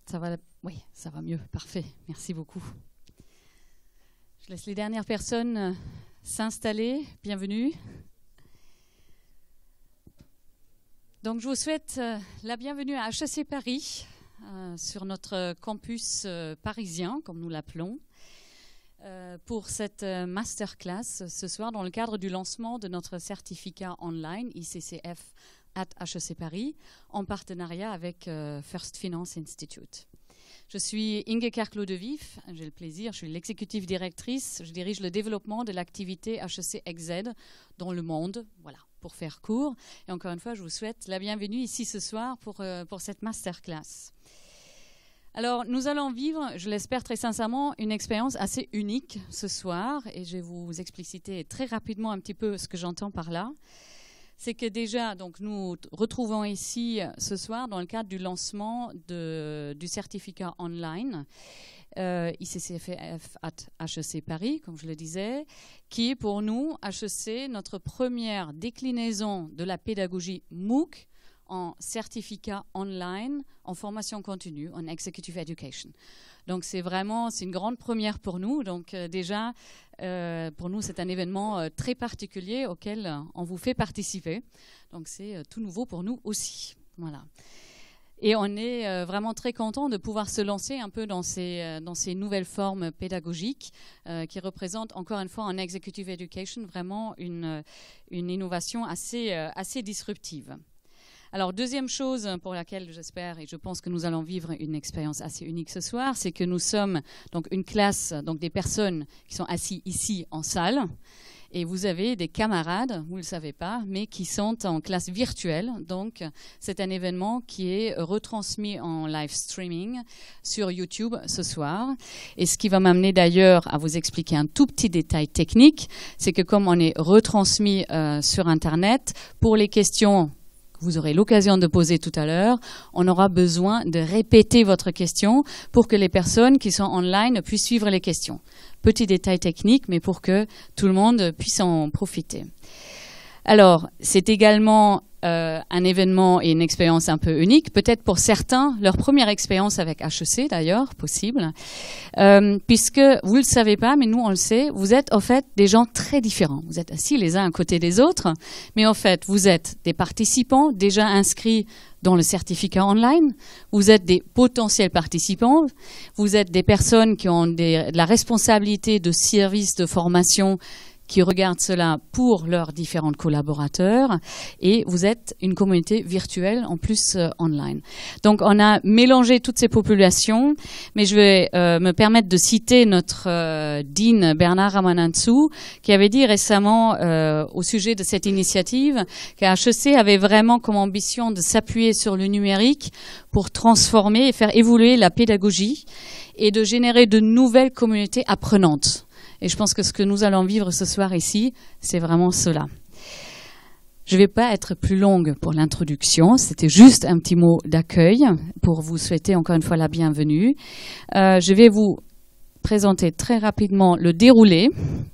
Ça va? Oui, ça va mieux. Parfait. Merci beaucoup. Je laisse les dernières personnes s'installer. Bienvenue. Donc, je vous souhaite la bienvenue à HEC Paris, sur notre campus parisien, comme nous l'appelons, pour cette masterclass ce soir dans le cadre du lancement de notre certificat online ICCF at HEC Paris, en partenariat avec First Finance Institute. Je suis Inge Kerk-Lodevif, j'ai le plaisir, je suis l'exécutive directrice, je dirige le développement de l'activité HEC XZ dans le monde, voilà, pour faire court. Et encore une fois, je vous souhaite la bienvenue ici ce soir pour cette masterclass. Alors, nous allons vivre, je l'espère très sincèrement, une expérience assez unique ce soir, et je vais vous expliciter très rapidement un petit peu ce que j'entends par là. C'est que déjà, donc, nous retrouvons ici ce soir dans le cadre du lancement du certificat online ICCF at HEC Paris, comme je le disais, qui est pour nous, HEC, notre première déclinaison de la pédagogie MOOC en certificat online, en formation continue, en Executive Education. Donc c'est une grande première pour nous. Donc déjà, pour nous, c'est un événement très particulier auquel on vous fait participer. Donc c'est tout nouveau pour nous aussi. Voilà. Et on est vraiment très content de pouvoir se lancer un peu dans ces nouvelles formes pédagogiques qui représentent, encore une fois, en Executive Education, vraiment une innovation assez disruptive. Alors, deuxième chose pour laquelle j'espère et je pense que nous allons vivre une expérience assez unique ce soir, c'est que nous sommes donc une classe, donc des personnes qui sont assises ici en salle, et vous avez des camarades, vous ne le savez pas, mais qui sont en classe virtuelle. Donc, c'est un événement qui est retransmis en live streaming sur YouTube ce soir. Et ce qui va m'amener d'ailleurs à vous expliquer un tout petit détail technique, c'est que comme on est retransmis sur Internet, pour les questions vous aurez l'occasion de poser tout à l'heure, on aura besoin de répéter votre question pour que les personnes qui sont online puissent suivre les questions. Petit détail technique, mais pour que tout le monde puisse en profiter. Alors, c'est également un événement et une expérience un peu unique, peut-être pour certains, leur première expérience avec HEC d'ailleurs, possible, puisque vous ne le savez pas, mais nous on le sait, vous êtes en fait des gens très différents. Vous êtes assis les uns à côté des autres, mais en fait vous êtes des participants déjà inscrits dans le certificat online, vous êtes des potentiels participants, vous êtes des personnes qui ont de la responsabilité de services de formation qui regardent cela pour leurs différents collaborateurs, et vous êtes une communauté virtuelle en plus online. Donc on a mélangé toutes ces populations, mais je vais me permettre de citer notre dean Bernard Ramanantsoa, qui avait dit récemment au sujet de cette initiative qu'HEC avait vraiment comme ambition de s'appuyer sur le numérique pour transformer et faire évoluer la pédagogie et de générer de nouvelles communautés apprenantes. Et je pense que ce que nous allons vivre ce soir ici, c'est vraiment cela. Je ne vais pas être plus longue pour l'introduction, c'était juste un petit mot d'accueil pour vous souhaiter encore une fois la bienvenue. Je vais vous présenter très rapidement le déroulé.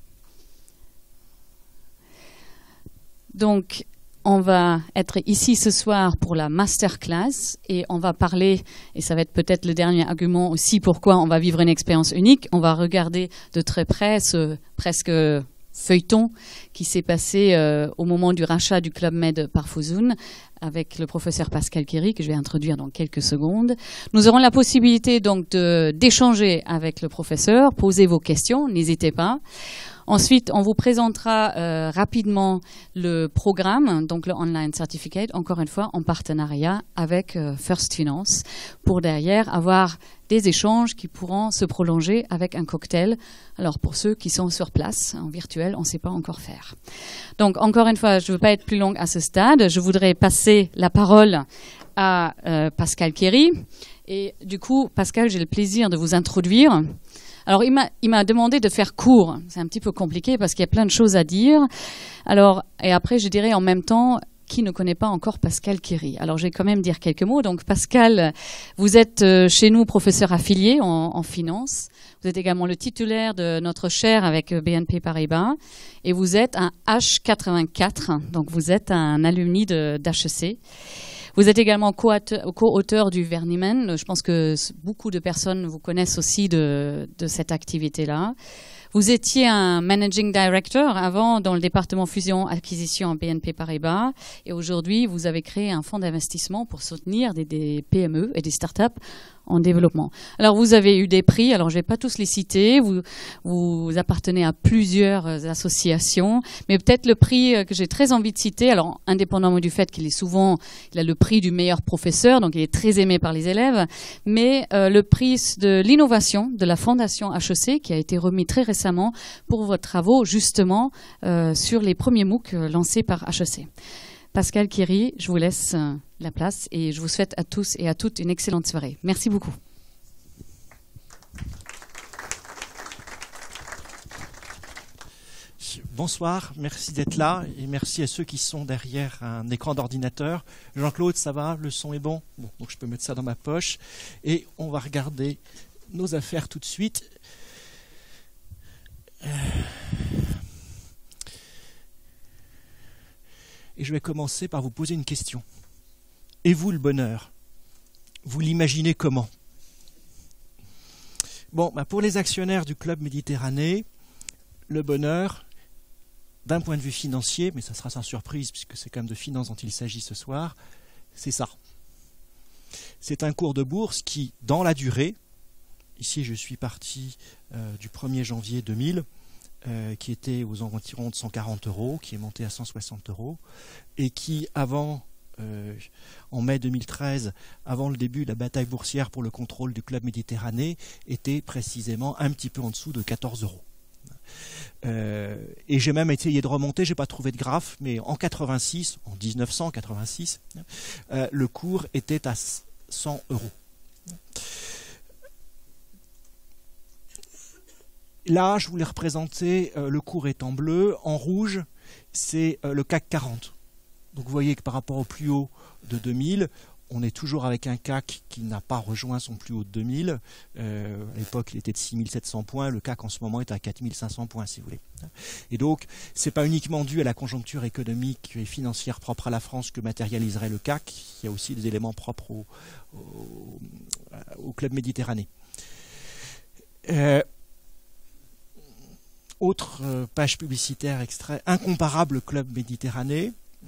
Donc, on va être ici ce soir pour la masterclass et on va parler, et ça va être peut-être le dernier argument aussi pourquoi on va vivre une expérience unique, on va regarder de très près ce presque feuilleton qui s'est passé au moment du rachat du Club Med par Fosun avec le professeur Pascal Quéry, que je vais introduire dans quelques secondes. Nous aurons la possibilité donc d'échanger avec le professeur, poser vos questions, n'hésitez pas. Ensuite, on vous présentera rapidement le programme, donc le Online Certificate, encore une fois en partenariat avec First Finance, pour derrière avoir des échanges qui pourront se prolonger avec un cocktail. Alors pour ceux qui sont sur place, en virtuel, on ne sait pas encore faire. Donc encore une fois, je ne veux pas être plus longue à ce stade, je voudrais passer la parole à Pascal Quéry. Et du coup, Pascal, j'ai le plaisir de vous introduire. Alors, il m'a demandé de faire court. C'est un petit peu compliqué parce qu'il y a plein de choses à dire. Alors, et après, je dirais en même temps, qui ne connaît pas encore Pascal Quéry? Alors, je vais quand même dire quelques mots. Donc, Pascal, vous êtes chez nous professeur affilié en finance. Vous êtes également le titulaire de notre chaire avec BNP Paribas. Et vous êtes un H84. Donc, vous êtes un alumni d'HEC. Vous êtes également co-auteur du Vernimen. Je pense que beaucoup de personnes vous connaissent aussi de cette activité-là. Vous étiez un managing director avant dans le département fusion-acquisition à BNP Paribas. Et aujourd'hui, vous avez créé un fonds d'investissement pour soutenir des PME et des startups en développement. Alors, vous avez eu des prix. Alors, je ne vais pas tous les citer. Vous appartenez à plusieurs associations. Mais peut-être le prix que j'ai très envie de citer, alors, indépendamment du fait qu'il a le prix du meilleur professeur, donc il est très aimé par les élèves, mais le prix de l'innovation de la Fondation HEC, qui a été remis très récemment pour vos travaux, justement, sur les premiers MOOC lancés par HEC. Pascal Quéry, je vous laisse la place et je vous souhaite à tous et à toutes une excellente soirée. Merci beaucoup. Bonsoir, merci d'être là et merci à ceux qui sont derrière un écran d'ordinateur. Jean-Claude, ça va? Le son est bon? Bon, donc je peux mettre ça dans ma poche et on va regarder nos affaires tout de suite. Et je vais commencer par vous poser une question. Et vous, le bonheur, vous l'imaginez comment? Bon, pour les actionnaires du Club Méditerranée, le bonheur, d'un point de vue financier, mais ça sera sans surprise puisque c'est quand même de finances dont il s'agit ce soir, c'est ça. C'est un cours de bourse qui, dans la durée, ici je suis parti du 1er janvier 2000, qui était aux environs de 140 €, qui est monté à 160 €, et qui, en mai 2013, avant le début de la bataille boursière pour le contrôle du Club Méditerranée, était précisément un petit peu en dessous de 14 €. Et j'ai même essayé de remonter, j'ai pas trouvé de graphe, mais en 1986, le cours était à 100 €. Là, je voulais représenter, le cours est en bleu, en rouge, c'est le CAC 40. Donc vous voyez que par rapport au plus haut de 2000, on est toujours avec un CAC qui n'a pas rejoint son plus haut de 2000. À l'époque, il était de 6700 points, le CAC en ce moment est à 4500 points, si vous voulez. Et donc, ce n'est pas uniquement dû à la conjoncture économique et financière propre à la France que matérialiserait le CAC, il y a aussi des éléments propres au Club Méditerranée. Autre page publicitaire extrait, incomparable Club Méditerranée.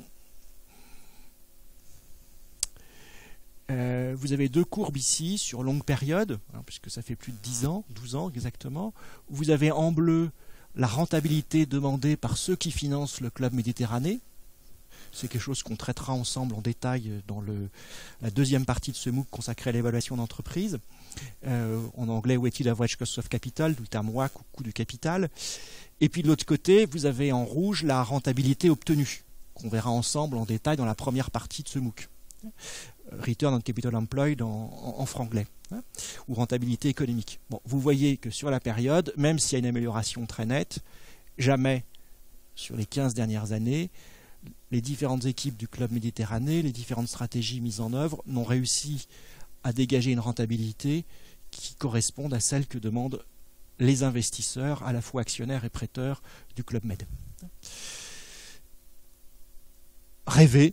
Vous avez deux courbes ici sur longue période, puisque ça fait plus de 10 ans, 12 ans exactement. Vous avez en bleu la rentabilité demandée par ceux qui financent le Club Méditerranée. C'est quelque chose qu'on traitera ensemble en détail dans la deuxième partie de ce MOOC consacré à l'évaluation d'entreprise. En anglais, Weighted Average Cost of Capital, du terme WACC, coût du capital. Et puis de l'autre côté, vous avez en rouge la rentabilité obtenue, qu'on verra ensemble en détail dans la première partie de ce MOOC. Return on Capital Employed en franglais, ou rentabilité économique. Bon, vous voyez que sur la période, même s'il y a une amélioration très nette, jamais sur les 15 dernières années, les différentes équipes du Club Méditerranée, les différentes stratégies mises en œuvre n'ont réussi à dégager une rentabilité qui corresponde à celle que demandent les investisseurs, à la fois actionnaires et prêteurs du Club Med. Rêver.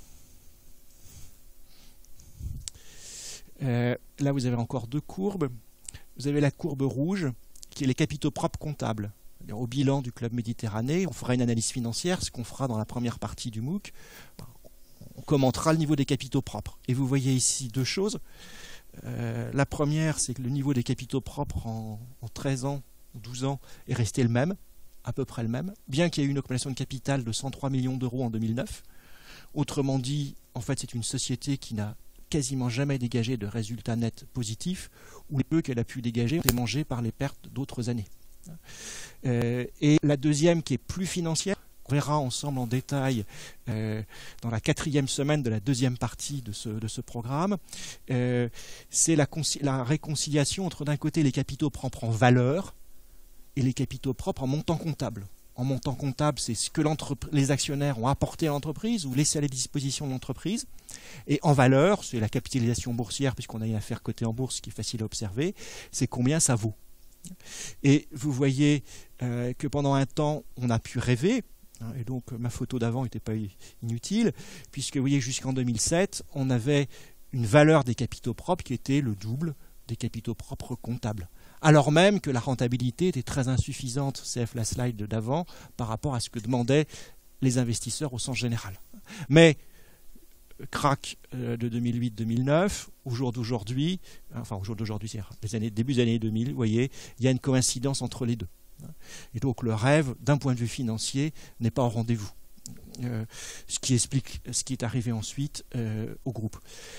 Là, vous avez encore deux courbes. Vous avez la courbe rouge, qui est les capitaux propres comptables. Au bilan du Club Méditerranée, on fera une analyse financière, ce qu'on fera dans la première partie du MOOC. On commentera le niveau des capitaux propres. Et vous voyez ici deux choses. La première, c'est que le niveau des capitaux propres en 13 ans ou 12 ans est resté le même, à peu près le même, bien qu'il y ait eu une augmentation de capital de 103 millions d'euros en 2009. Autrement dit, en fait, c'est une société qui n'a quasiment jamais dégagé de résultats nets positifs, ou les peu qu'elle a pu dégager ont été mangés par les pertes d'autres années. Et la deuxième, qui est plus financière, on verra ensemble en détail dans la 4e semaine de la deuxième partie de ce programme, c'est la réconciliation entre d'un côté les capitaux propres en valeur et les capitaux propres en montant comptable. En montant comptable, c'est ce que les actionnaires ont apporté à l'entreprise ou laissé à la disposition de l'entreprise. Et en valeur, c'est la capitalisation boursière, puisqu'on a une affaire cotée en bourse qui est facile à observer, c'est combien ça vaut. Et vous voyez que pendant un temps, on a pu rêver Et donc ma photo d'avant n'était pas inutile, puisque vous voyez jusqu'en 2007, on avait une valeur des capitaux propres qui était le double des capitaux propres comptables. Alors même que la rentabilité était très insuffisante, CF la slide d'avant, par rapport à ce que demandaient les investisseurs au sens général. Mais crack de 2008-2009, au jour d'aujourd'hui, c'est-à-dire début des années 2000, vous voyez, il y a une coïncidence entre les deux. Et donc le rêve, d'un point de vue financier, n'est pas au rendez-vous. Ce qui explique ce qui est arrivé ensuite au groupe.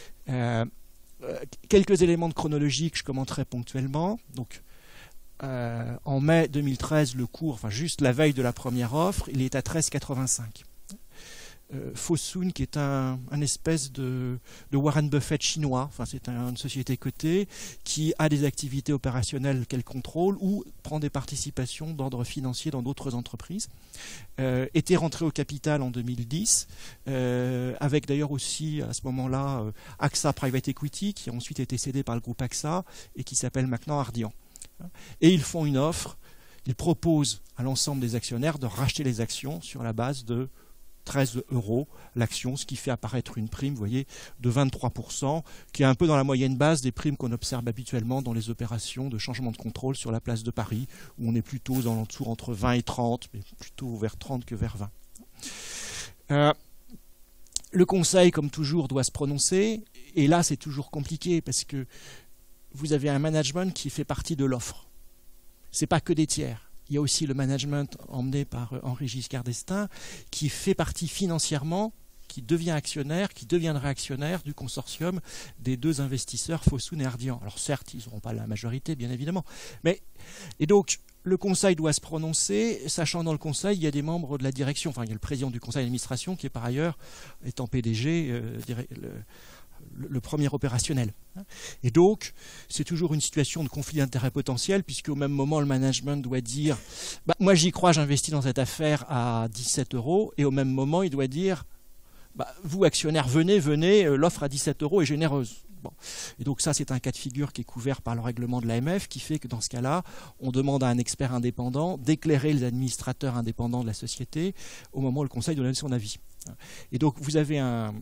Quelques éléments de chronologie que je commenterai ponctuellement. Donc, en mai 2013, le cours, enfin juste la veille de la première offre, il est à 13,85. Fosun, qui est un espèce de Warren Buffett chinois, enfin c'est une société cotée qui a des activités opérationnelles qu'elle contrôle ou prend des participations d'ordre financier dans d'autres entreprises, était rentré au capital en 2010, avec d'ailleurs aussi à ce moment-là AXA Private Equity, qui a ensuite été cédé par le groupe AXA et qui s'appelle maintenant Ardian. Et ils font une offre, ils proposent à l'ensemble des actionnaires de racheter les actions sur la base de 13 € l'action, ce qui fait apparaître une prime, vous voyez, de 23%, qui est un peu dans la moyenne base des primes qu'on observe habituellement dans les opérations de changement de contrôle sur la place de Paris, où on est plutôt aux alentours entre 20 et 30, mais plutôt vers 30 que vers 20. Le conseil, comme toujours, doit se prononcer, et là c'est toujours compliqué, parce que vous avez un management qui fait partie de l'offre. Ce n'est pas que des tiers. Il y a aussi le management emmené par Henri Giscard d'Estaing qui fait partie financièrement, qui devient actionnaire, qui deviendra actionnaire du consortium des deux investisseurs Fosun et Ardian. Alors certes, ils n'auront pas la majorité, bien évidemment. Et donc, le conseil doit se prononcer, sachant dans le conseil, il y a des membres de la direction. Enfin, il y a le président du conseil d'administration qui est par ailleurs, étant PDG, le premier opérationnel. Et donc, c'est toujours une situation de conflit d'intérêts potentiel, puisque au même moment, le management doit dire moi j'y crois, j'investis dans cette affaire à 17 €, et au même moment, il doit dire vous, actionnaires, venez, l'offre à 17 € est généreuse. Bon. Et donc ça, c'est un cas de figure qui est couvert par le règlement de l'AMF, qui fait que dans ce cas-là, on demande à un expert indépendant d'éclairer les administrateurs indépendants de la société au moment où le conseil doit donner son avis. Et donc vous avez un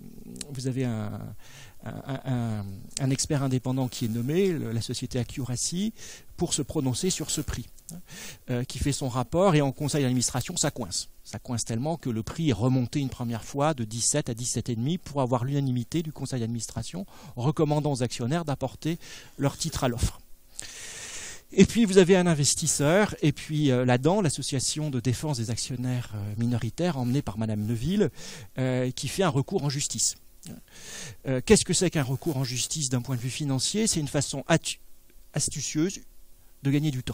expert indépendant qui est nommé, la société Accuracy, pour se prononcer sur ce prix, qui fait son rapport, et en conseil d'administration, ça coince. Ça coince tellement que le prix est remonté une première fois de 17 à 17,5 pour avoir l'unanimité du conseil d'administration, recommandant aux actionnaires d'apporter leur titre à l'offre. Et puis vous avez un investisseur, et puis l'ADAN, l'association de défense des actionnaires minoritaires, emmenée par Madame Neuville, qui fait un recours en justice. Qu'est-ce que c'est qu'un recours en justice d'un point de vue financier? C'est une façon astucieuse de gagner du temps.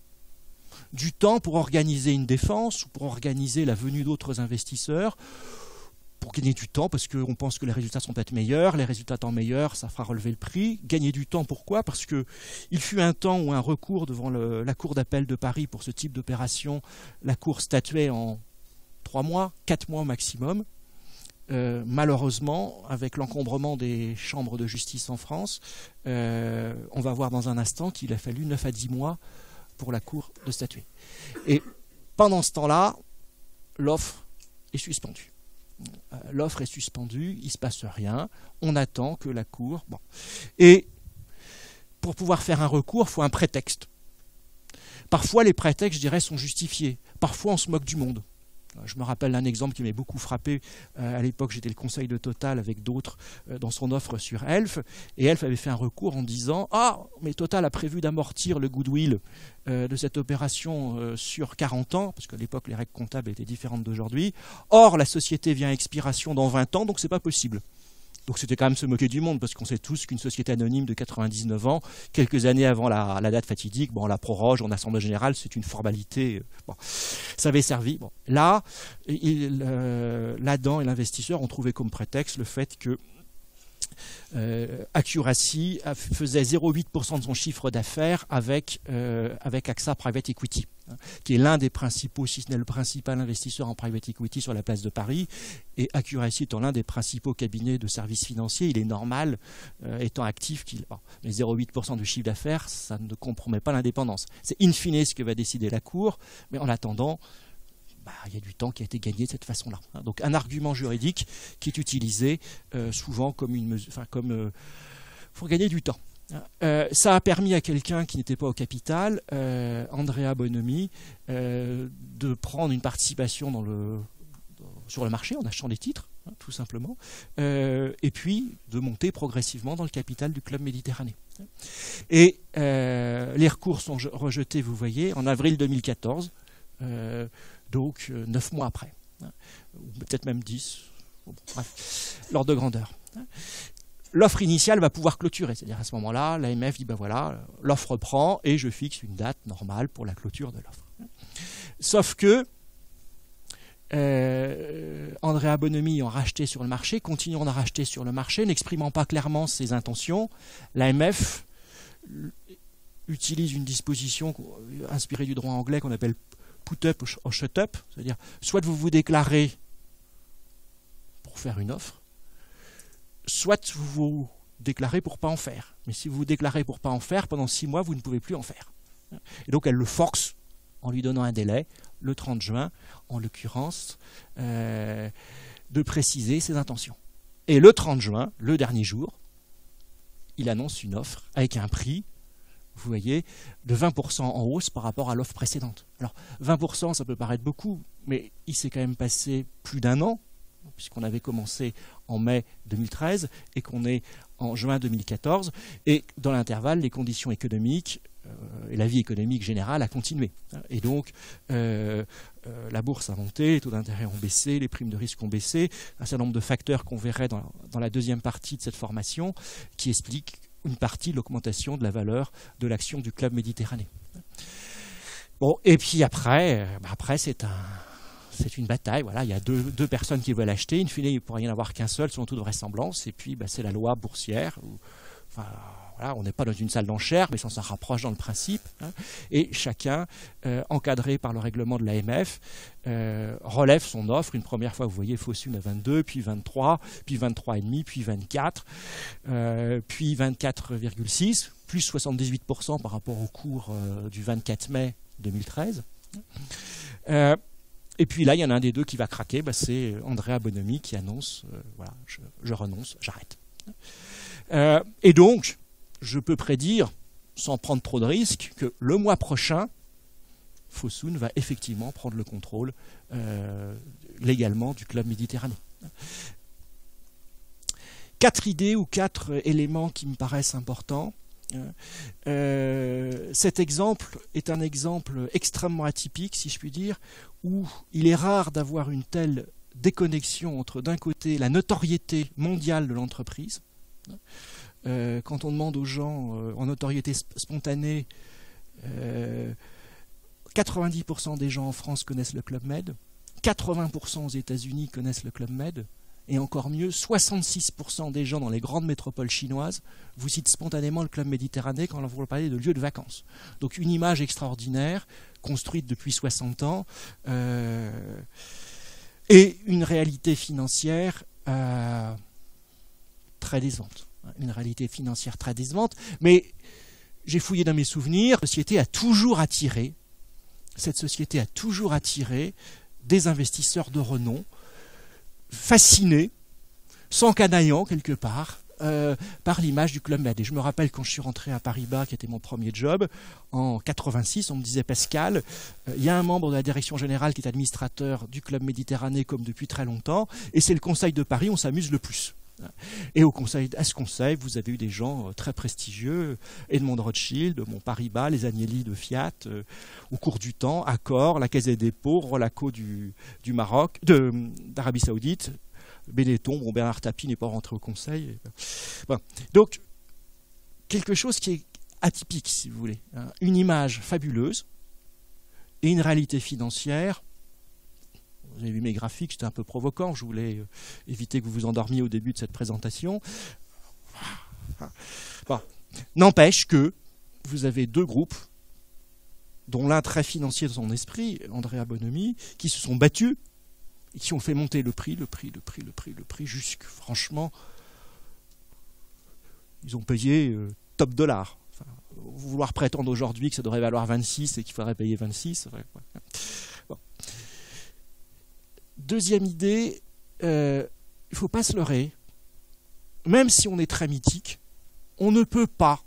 Du temps pour organiser une défense ou pour organiser la venue d'autres investisseurs, pour gagner du temps parce qu'on pense que les résultats sont peut-être meilleurs, les résultats étant meilleurs, ça fera relever le prix. Gagner du temps, pourquoi? Parce qu'il fut un temps où un recours devant la Cour d'appel de Paris pour ce type d'opération, la Cour statuait en 3 mois, 4 mois maximum. Malheureusement, avec l'encombrement des chambres de justice en France, on va voir dans un instant qu'il a fallu 9 à 10 mois pour la Cour de statuer. Et pendant ce temps-là, l'offre est suspendue. L'offre est suspendue, il ne se passe rien, on attend que la Cour... Bon. Et pour pouvoir faire un recours, il faut un prétexte. Parfois, les prétextes, je dirais, sont justifiés. Parfois, on se moque du monde. Je me rappelle d'un exemple qui m'avait beaucoup frappé. À l'époque, j'étais le conseil de Total avec d'autres dans son offre sur Elf. Et Elf avait fait un recours en disant « Ah, mais Total a prévu d'amortir le goodwill de cette opération sur 40 ans, parce qu'à l'époque, les règles comptables étaient différentes d'aujourd'hui. Or, la société vient à expiration dans 20 ans, donc c'est pas possible. » Donc c'était quand même se moquer du monde, parce qu'on sait tous qu'une société anonyme de 99 ans, quelques années avant la date fatidique, on la proroge en assemblée générale, c'est une formalité. Bon, ça avait servi. Bon. Là, l'ADAN et l'investisseur ont trouvé comme prétexte le fait que Accuracy faisait 0,8% de son chiffre d'affaires avec AXA Private Equity, qui est l'un des principaux, si ce n'est le principal investisseur en private equity sur la place de Paris. Et Accuracy étant l'un des principaux cabinets de services financiers, il est normal, étant actif, mais 0,8% du chiffre d'affaires, ça ne compromet pas l'indépendance. C'est in fine ce que va décider la Cour, mais en attendant, il y a du temps qui a été gagné de cette façon-là. Donc un argument juridique qui est utilisé souvent comme une mesure, pour gagner du temps. Ça a permis à quelqu'un qui n'était pas au capital, Andrea Bonomi, de prendre une participation sur le marché en achetant des titres, tout simplement, et puis de monter progressivement dans le capital du Club Méditerranée. Et les recours sont rejetés, vous voyez, en avril 2014, donc 9 mois après, ou peut-être même 10, bref, l'ordre de grandeur. L'offre initiale va pouvoir clôturer, c'est-à-dire à ce moment-là, l'AMF dit ben voilà, l'offre reprend et je fixe une date normale pour la clôture de l'offre. Sauf que Andrea Bonomi ayant racheté sur le marché, continuant d'en racheter sur le marché, n'exprimant pas clairement ses intentions, l'AMF utilise une disposition inspirée du droit anglais qu'on appelle put up ou shut up, c'est-à-dire soit vous vous déclarez pour faire une offre, soit vous vous déclarez pour pas en faire. Mais si vous vous déclarez pour pas en faire, pendant 6 mois, vous ne pouvez plus en faire. Et donc elle le force en lui donnant un délai, le 30 juin, en l'occurrence, de préciser ses intentions. Et le 30 juin, le dernier jour, il annonce une offre avec un prix, vous voyez, de 20% en hausse par rapport à l'offre précédente. Alors 20%, ça peut paraître beaucoup, mais il s'est quand même passé plus d'1 an, puisqu'on avait commencé en mai 2013 et qu'on est en juin 2014. Et dans l'intervalle, les conditions économiques et la vie économique générale a continué. Et donc, la bourse a monté, les taux d'intérêt ont baissé, les primes de risque ont baissé, un certain nombre de facteurs qu'on verrait dans la deuxième partie de cette formation qui expliquent une partie de l'augmentation de la valeur de l'action du Club Méditerranée. Bon, et puis après c'est une bataille, voilà, il y a deux personnes qui veulent acheter, in fine il ne pourrait y en avoir qu'un seul selon toute vraisemblance, et puis c'est la loi boursière, voilà, on n'est pas dans une salle d'enchères, mais on s'en rapproche dans le principe, et chacun, encadré par le règlement de l'AMF, relève son offre. Une première fois, vous voyez, Fosun à 22, puis 23, puis 23,5, puis 24, puis 24,6, plus 78% par rapport au cours du 24 mai 2013. Et puis là, il y en a un des deux qui va craquer, c'est Andrea Bonomi qui annonce voilà, je renonce, j'arrête. Et donc, je peux prédire, sans prendre trop de risques, que le mois prochain, Fosun va effectivement prendre le contrôle légalement du Club Méditerranée. 4 idées ou 4 éléments qui me paraissent importants. Cet exemple est un exemple extrêmement atypique, si je puis dire, où il est rare d'avoir une telle déconnexion entre, d'un côté, la notoriété mondiale de l'entreprise. Quand on demande aux gens en notoriété spontanée, 90% des gens en France connaissent le Club Med, 80% aux États-Unis connaissent le Club Med, et encore mieux, 66% des gens dans les grandes métropoles chinoises vous citent spontanément le Club Méditerranée quand vous parlez de lieux de vacances. Donc une image extraordinaire, construite depuis 60 ans, et une réalité financière très décevante. Une réalité financière très décevante, mais j'ai fouillé dans mes souvenirs, cette société a toujours attiré des investisseurs de renom, fascinés, s'encanaillant quelque part par l'image du Club Med. Et je me rappelle quand je suis rentré à Paribas, qui était mon premier job, en 86, on me disait Pascal, il y a un membre de la direction générale qui est administrateur du Club Méditerranée comme depuis très longtemps, et c'est le Conseil de Paris, on s'amuse le plus. Et à ce conseil, vous avez eu des gens très prestigieux, Edmond Rothschild, Paribas, les Agnelli de Fiat, au cours du temps, Accor, la Caisse des dépôts, Rolaco du Maroc, d'Arabie Saoudite, Benetton, Bernard Tapie n'est pas rentré au conseil. Bon. Donc, quelque chose qui est atypique, si vous voulez. Une image fabuleuse et une réalité financière. Vous avez vu mes graphiques, c'était un peu provoquant, je voulais éviter que vous vous endormiez au début de cette présentation. Bon. N'empêche que vous avez 2 groupes, dont l'un très financier dans son esprit, Andrea Bonomi, qui se sont battus et qui ont fait monter le prix, jusque, franchement, ils ont payé top dollar. Enfin, vouloir prétendre aujourd'hui que ça devrait valoir 26 et qu'il faudrait payer 26, bon. Deuxième idée, il ne faut pas se leurrer. Même si on est très mythique, on ne peut pas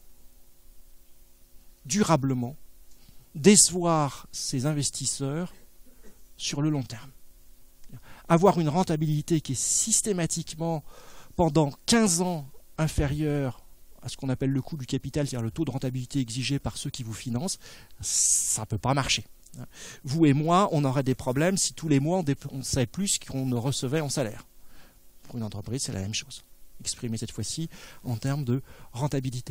durablement décevoir ses investisseurs sur le long terme. Avoir une rentabilité qui est systématiquement pendant 15 ans inférieure à ce qu'on appelle le coût du capital, c'est-à-dire le taux de rentabilité exigé par ceux qui vous financent, ça ne peut pas marcher. Vous et moi, on aurait des problèmes si tous les mois on savait plus qu'on ne recevait en salaire. Pour une entreprise, c'est la même chose. Exprimé cette fois-ci en termes de rentabilité.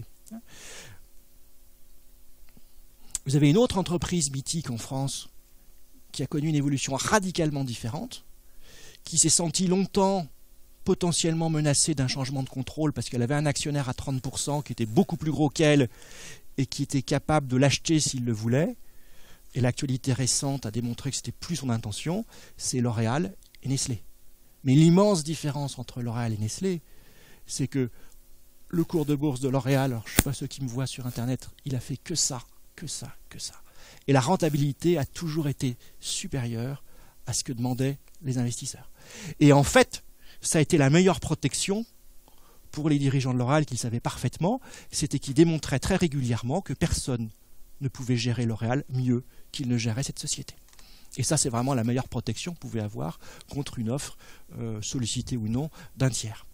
Vous avez une autre entreprise mythique en France qui a connu une évolution radicalement différente, qui s'est sentie longtemps potentiellement menacée d'un changement de contrôle parce qu'elle avait un actionnaire à 30% qui était beaucoup plus gros qu'elle et qui était capable de l'acheter s'il le voulait. Et l'actualité récente a démontré que ce n'était plus son intention, c'est L'Oréal et Nestlé. Mais l'immense différence entre L'Oréal et Nestlé, c'est que le cours de bourse de L'Oréal, alors je ne sais pas ceux qui me voient sur Internet, il a fait que ça, que ça, que ça. Et la rentabilité a toujours été supérieure à ce que demandaient les investisseurs. Et en fait, ça a été la meilleure protection pour les dirigeants de L'Oréal qu'ils savaient parfaitement, c'était qu'ils démontraient très régulièrement que personne ne pouvait gérer L'Oréal mieux qu'il ne gérait cette société. Et ça, c'est vraiment la meilleure protection que vous pouvez avoir contre une offre, sollicitée ou non, d'un tiers.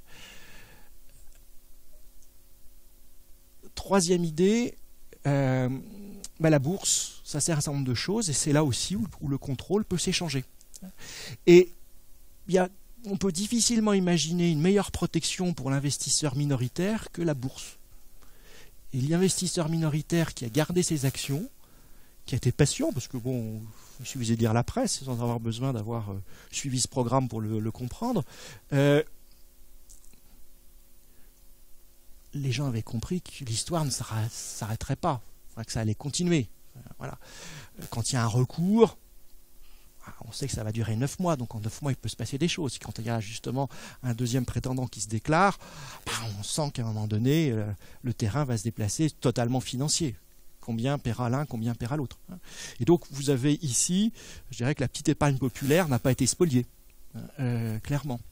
Troisième idée, la bourse, ça sert à un certain nombre de choses, et c'est là aussi où le contrôle peut s'échanger. Et on peut difficilement imaginer une meilleure protection pour l'investisseur minoritaire que la bourse. Et l'investisseur minoritaire qui a gardé ses actions, qui a été patient, parce que bon, il suffisait de lire la presse sans avoir besoin d'avoir suivi ce programme pour le comprendre, les gens avaient compris que l'histoire ne s'arrêterait pas, que ça allait continuer. Voilà. Quand il y a un recours, on sait que ça va durer 9 mois, donc en 9 mois il peut se passer des choses. Quand il y a justement un deuxième prétendant qui se déclare, on sent qu'à un moment donné, le terrain va se déplacer totalement financier. Combien paiera l'un, combien paiera l'autre. Et donc vous avez ici, je dirais que la petite épargne populaire n'a pas été spoliée, clairement.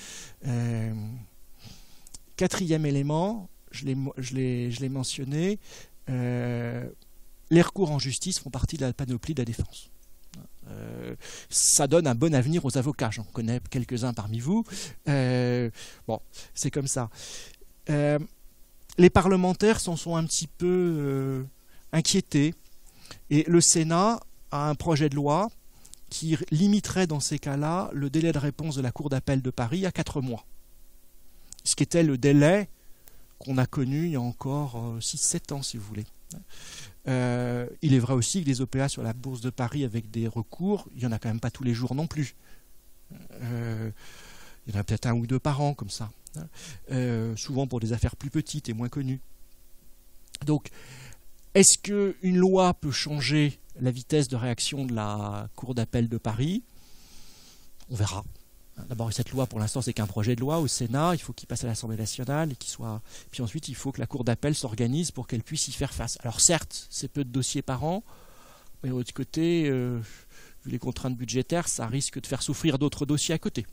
Quatrième élément, je l'ai mentionné, les recours en justice font partie de la panoplie de la défense. Ça donne un bon avenir aux avocats, j'en connais quelques-uns parmi vous. Bon, c'est comme ça. Les parlementaires s'en sont un petit peu inquiétés, et le Sénat a un projet de loi qui limiterait dans ces cas-là le délai de réponse de la Cour d'appel de Paris à 4 mois. Ce qui était le délai qu'on a connu il y a encore 6-7 ans, si vous voulez. Il est vrai aussi que des OPA sur la bourse de Paris avec des recours, il n'y en a quand même pas tous les jours non plus. Il y en a peut-être 1 ou 2 par an comme ça. Souvent pour des affaires plus petites et moins connues. Donc, est-ce qu'une loi peut changer la vitesse de réaction de la Cour d'appel de Paris? On verra. D'abord, cette loi, pour l'instant, c'est qu'un projet de loi au Sénat. Il faut qu'il passe à l'Assemblée nationale et qu'il soit. Puis ensuite, il faut que la Cour d'appel s'organise pour qu'elle puisse y faire face. Alors, certes, c'est peu de dossiers par an, mais de l'autre côté, vu les contraintes budgétaires, ça risque de faire souffrir d'autres dossiers à côté.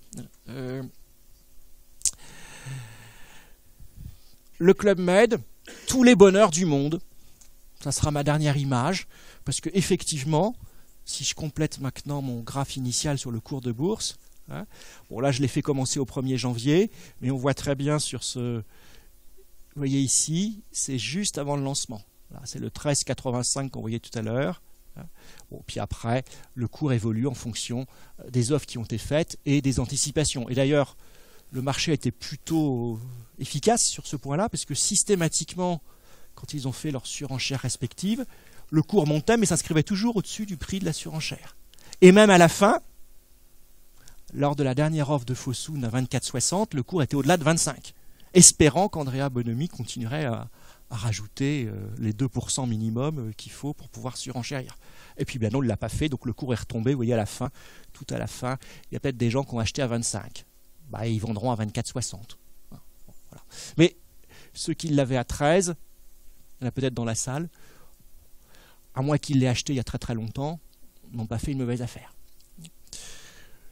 Le Club Med, tous les bonheurs du monde. Ça sera ma dernière image, parce que effectivement, si je complète maintenant mon graphe initial sur le cours de bourse. Bon, là je l'ai fait commencer au 1er janvier, mais on voit très bien sur ce, vous voyez ici, c'est juste avant le lancement. C'est le 13,85 qu'on voyait tout à l'heure. Bon, puis après, le cours évolue en fonction des offres qui ont été faites et des anticipations. Et d'ailleurs, le marché a été plutôt efficace sur ce point-là, parce que systématiquement, quand ils ont fait leurs surenchères respectives, le cours montait, mais s'inscrivait toujours au-dessus du prix de la surenchère. Et même à la fin, lors de la dernière offre de Fosun à 24,60, le cours était au-delà de 25, espérant qu'Andrea Bonomi continuerait à rajouter les 2% minimum qu'il faut pour pouvoir surenchérir. Et puis bien non, il ne l'a pas fait, donc le cours est retombé, vous voyez à la fin, tout à la fin, il y a peut-être des gens qui ont acheté à 25. Ils vendront à 24,60. Voilà. Mais ceux qui l'avaient à 13, il y en a peut-être dans la salle, à moins qu'ils l'aient acheté il y a très très longtemps, n'ont pas fait une mauvaise affaire.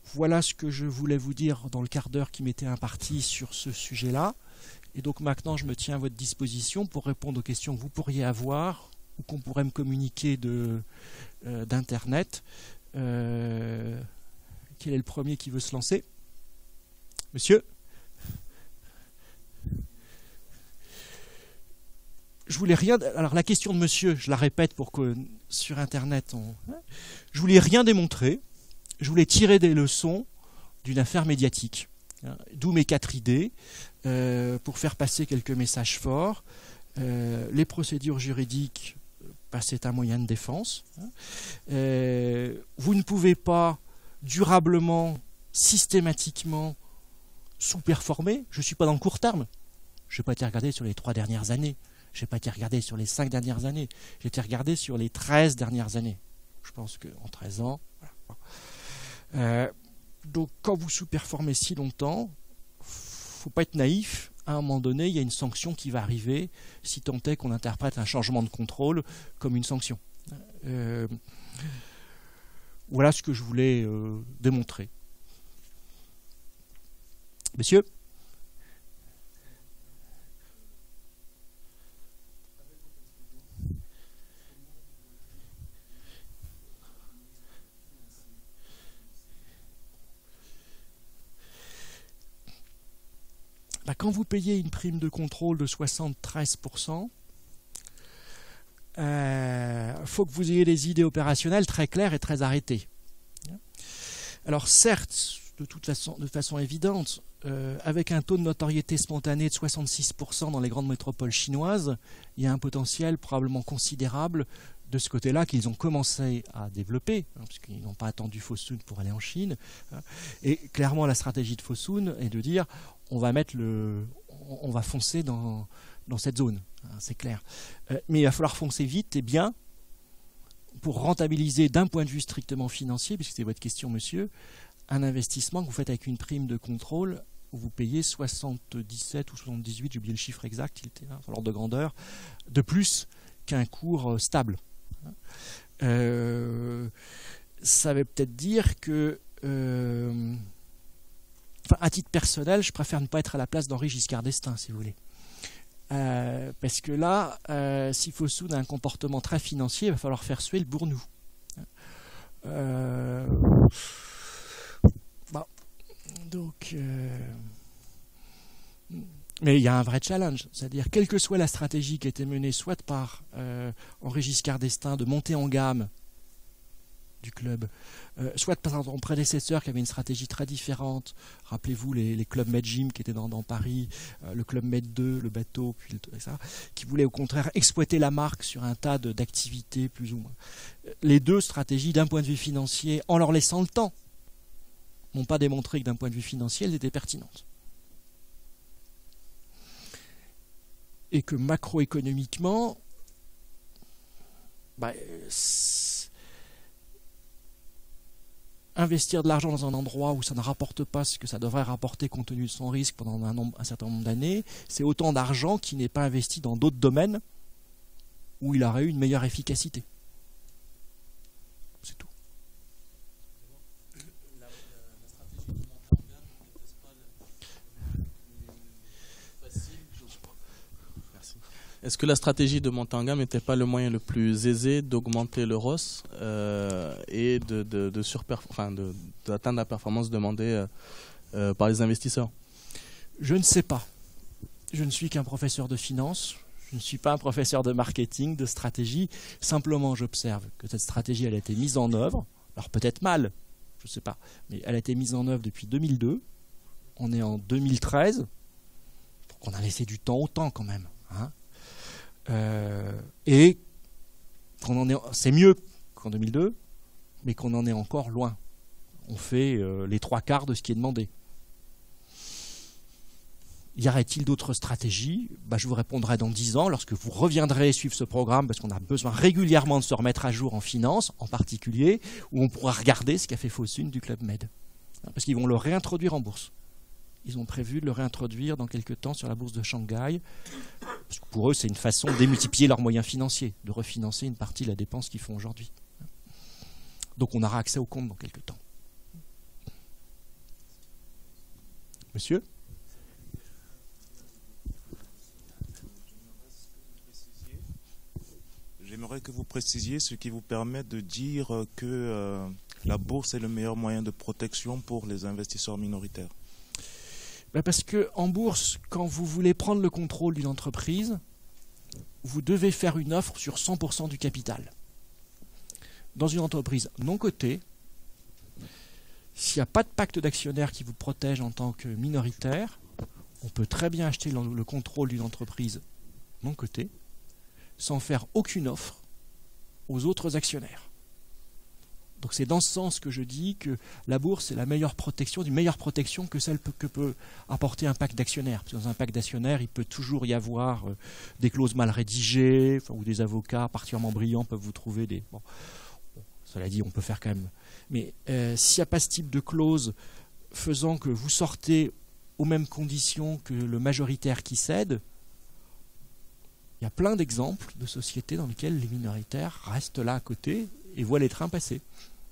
Voilà ce que je voulais vous dire dans le quart d'heure qui m'était imparti sur ce sujet-là. Et donc maintenant, je me tiens à votre disposition pour répondre aux questions que vous pourriez avoir ou qu'on pourrait me communiquer d'Internet. Quel est le premier qui veut se lancer? Monsieur? Je voulais rien. Alors la question de monsieur, je la répète pour que sur Internet, je voulais rien démontrer. Je voulais tirer des leçons d'une affaire médiatique. D'où mes 4 idées pour faire passer quelques messages forts. Les procédures juridiques, c'est un moyen de défense. Vous ne pouvez pas durablement, systématiquement sous-performer. Je ne suis pas dans le court terme. Je n'ai pas été regardé sur les 3 dernières années. Je n'ai pas été regardé sur les 5 dernières années. J'ai été regardé sur les 13 dernières années. Je pense qu'en 13 ans... Voilà. Donc quand vous sous-performez si longtemps, faut pas être naïf. À un moment donné, il y a une sanction qui va arriver, si tant est qu'on interprète un changement de contrôle comme une sanction. Voilà ce que je voulais démontrer. Messieurs? Quand vous payez une prime de contrôle de 73%, faut que vous ayez des idées opérationnelles très claires et très arrêtées. Alors certes, de façon évidente, avec un taux de notoriété spontanée de 66% dans les grandes métropoles chinoises, il y a un potentiel probablement considérable de ce côté-là qu'ils ont commencé à développer, puisqu'ils n'ont pas attendu Fosun pour aller en Chine. Et clairement, la stratégie de Fosun est de dire on va foncer dans cette zone, c'est clair. Mais il va falloir foncer vite et bien pour rentabiliser d'un point de vue strictement financier, puisque c'est votre question, monsieur, un investissement que vous faites avec une prime de contrôle où vous payez 77 ou 78, j'ai oublié le chiffre exact, il était là, sur l'ordre de grandeur, de plus qu'un cours stable. Ça veut peut-être dire que à titre personnel, je préfère ne pas être à la place d'Henri Giscard d'Estaing, si vous voulez. Parce que là, si Fosun a un comportement très financier, il va falloir faire suer le bournou. Donc, mais il y a un vrai challenge, c'est-à-dire quelle que soit la stratégie qui a été menée, soit par Henri Giscard d'Estaing de monter en gamme du club, soit par son prédécesseur qui avait une stratégie très différente. Rappelez-vous les clubs Med Gym qui étaient dans Paris, le club Med 2, le bateau, puis ça, qui voulait au contraire exploiter la marque sur un tas d'activités plus ou moins. Les deux stratégies, d'un point de vue financier, en leur laissant le temps, n'ont pas démontré que d'un point de vue financier, elles étaient pertinentes. Et que macroéconomiquement, investir de l'argent dans un endroit où ça ne rapporte pas ce que ça devrait rapporter compte tenu de son risque pendant un certain nombre d'années, c'est autant d'argent qui n'est pas investi dans d'autres domaines où il aurait eu une meilleure efficacité. C'est tout. Est-ce que la stratégie de monter en gamme n'était pas le moyen le plus aisé d'augmenter le ROS et d'atteindre la performance demandée par les investisseurs? Je ne sais pas. Je ne suis qu'un professeur de finance. Je ne suis pas un professeur de marketing, de stratégie. Simplement, j'observe que cette stratégie, elle a été mise en œuvre. Alors peut-être mal, je ne sais pas. Mais elle a été mise en œuvre depuis 2002. On est en 2013. Donc on a laissé du temps au temps quand même. Et c'est mieux qu'en 2002, mais qu'on en est encore loin. On fait les 3/4 de ce qui est demandé. Y aurait-il d'autres stratégies? Je vous répondrai dans 10 ans, lorsque vous reviendrez suivre ce programme, parce qu'on a besoin régulièrement de se remettre à jour en finance, en particulier, où on pourra regarder ce qu'a fait Fosun du Club Med. Parce qu'ils vont le réintroduire en bourse. Ils ont prévu de le réintroduire dans quelques temps sur la bourse de Shanghai. Parce que pour eux, c'est une façon de démultiplier leurs moyens financiers, de refinancer une partie de la dépense qu'ils font aujourd'hui. Donc on aura accès au compte dans quelques temps. Monsieur? J'aimerais que vous précisiez ce qui vous permet de dire que la bourse est le meilleur moyen de protection pour les investisseurs minoritaires. Parce qu'en bourse, quand vous voulez prendre le contrôle d'une entreprise, vous devez faire une offre sur 100% du capital. Dans une entreprise non cotée, s'il n'y a pas de pacte d'actionnaires qui vous protège en tant que minoritaire, on peut très bien acheter le contrôle d'une entreprise non cotée sans faire aucune offre aux autres actionnaires. Donc c'est dans ce sens que je dis que la bourse est la meilleure protection, d'une meilleure protection que celle que peut apporter un pacte d'actionnaires. Parce que dans un pacte d'actionnaires, il peut toujours y avoir des clauses mal rédigées, ou des avocats particulièrement brillants peuvent vous trouver des... Bon, cela dit, on peut faire quand même... Mais s'il n'y a pas ce type de clause faisant que vous sortez aux mêmes conditions que le majoritaire qui cède, il y a plein d'exemples de sociétés dans lesquelles les minoritaires restent là à côté et voient les trains passer.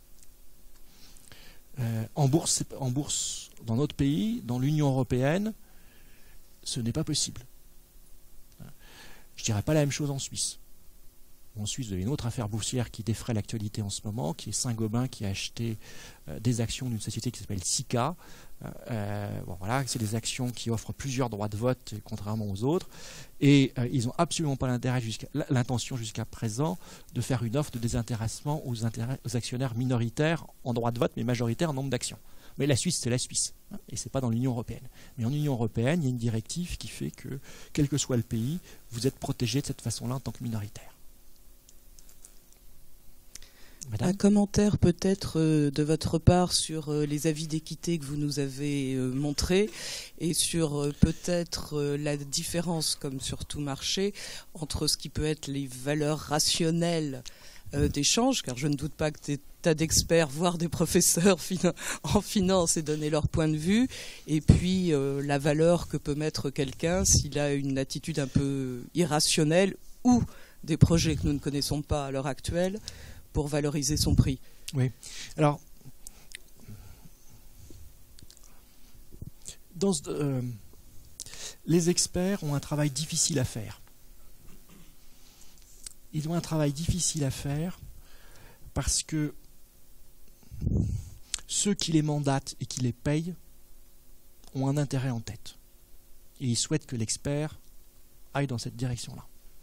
En bourse, dans notre pays, dans l'Union européenne, ce n'est pas possible. Je ne dirais pas la même chose en Suisse. En Suisse, vous avez une autre affaire boursière qui défraie l'actualité en ce moment, qui est Saint-Gobain qui a acheté des actions d'une société qui s'appelle Sika. Voilà, c'est des actions qui offrent plusieurs droits de vote, contrairement aux autres. Et ils n'ont absolument pas l'intention jusqu'à présent de faire une offre de désintéressement aux actionnaires minoritaires en droit de vote, mais majoritaires en nombre d'actions. Mais la Suisse, c'est la Suisse, et ce n'est pas dans l'Union européenne. Mais en Union européenne, il y a une directive qui fait que, quel que soit le pays, vous êtes protégé de cette façon-là en tant que minoritaire. Madame ? Un commentaire peut-être de votre part sur les avis d'équité que vous nous avez montrés et sur peut-être la différence, comme sur tout marché, entre ce qui peut être les valeurs rationnelles d'échange, car je ne doute pas que des tas d'experts, voire des professeurs en finance et donner leur point de vue, et puis la valeur que peut mettre quelqu'un s'il a une attitude un peu irrationnelle ou des projets que nous ne connaissons pas à l'heure actuelle pour valoriser son prix. Oui. Alors, les experts ont un travail difficile à faire. Ils ont un travail difficile à faire parce que ceux qui les mandatent et qui les payent ont un intérêt en tête. Et ils souhaitent que l'expert aille dans cette direction-là.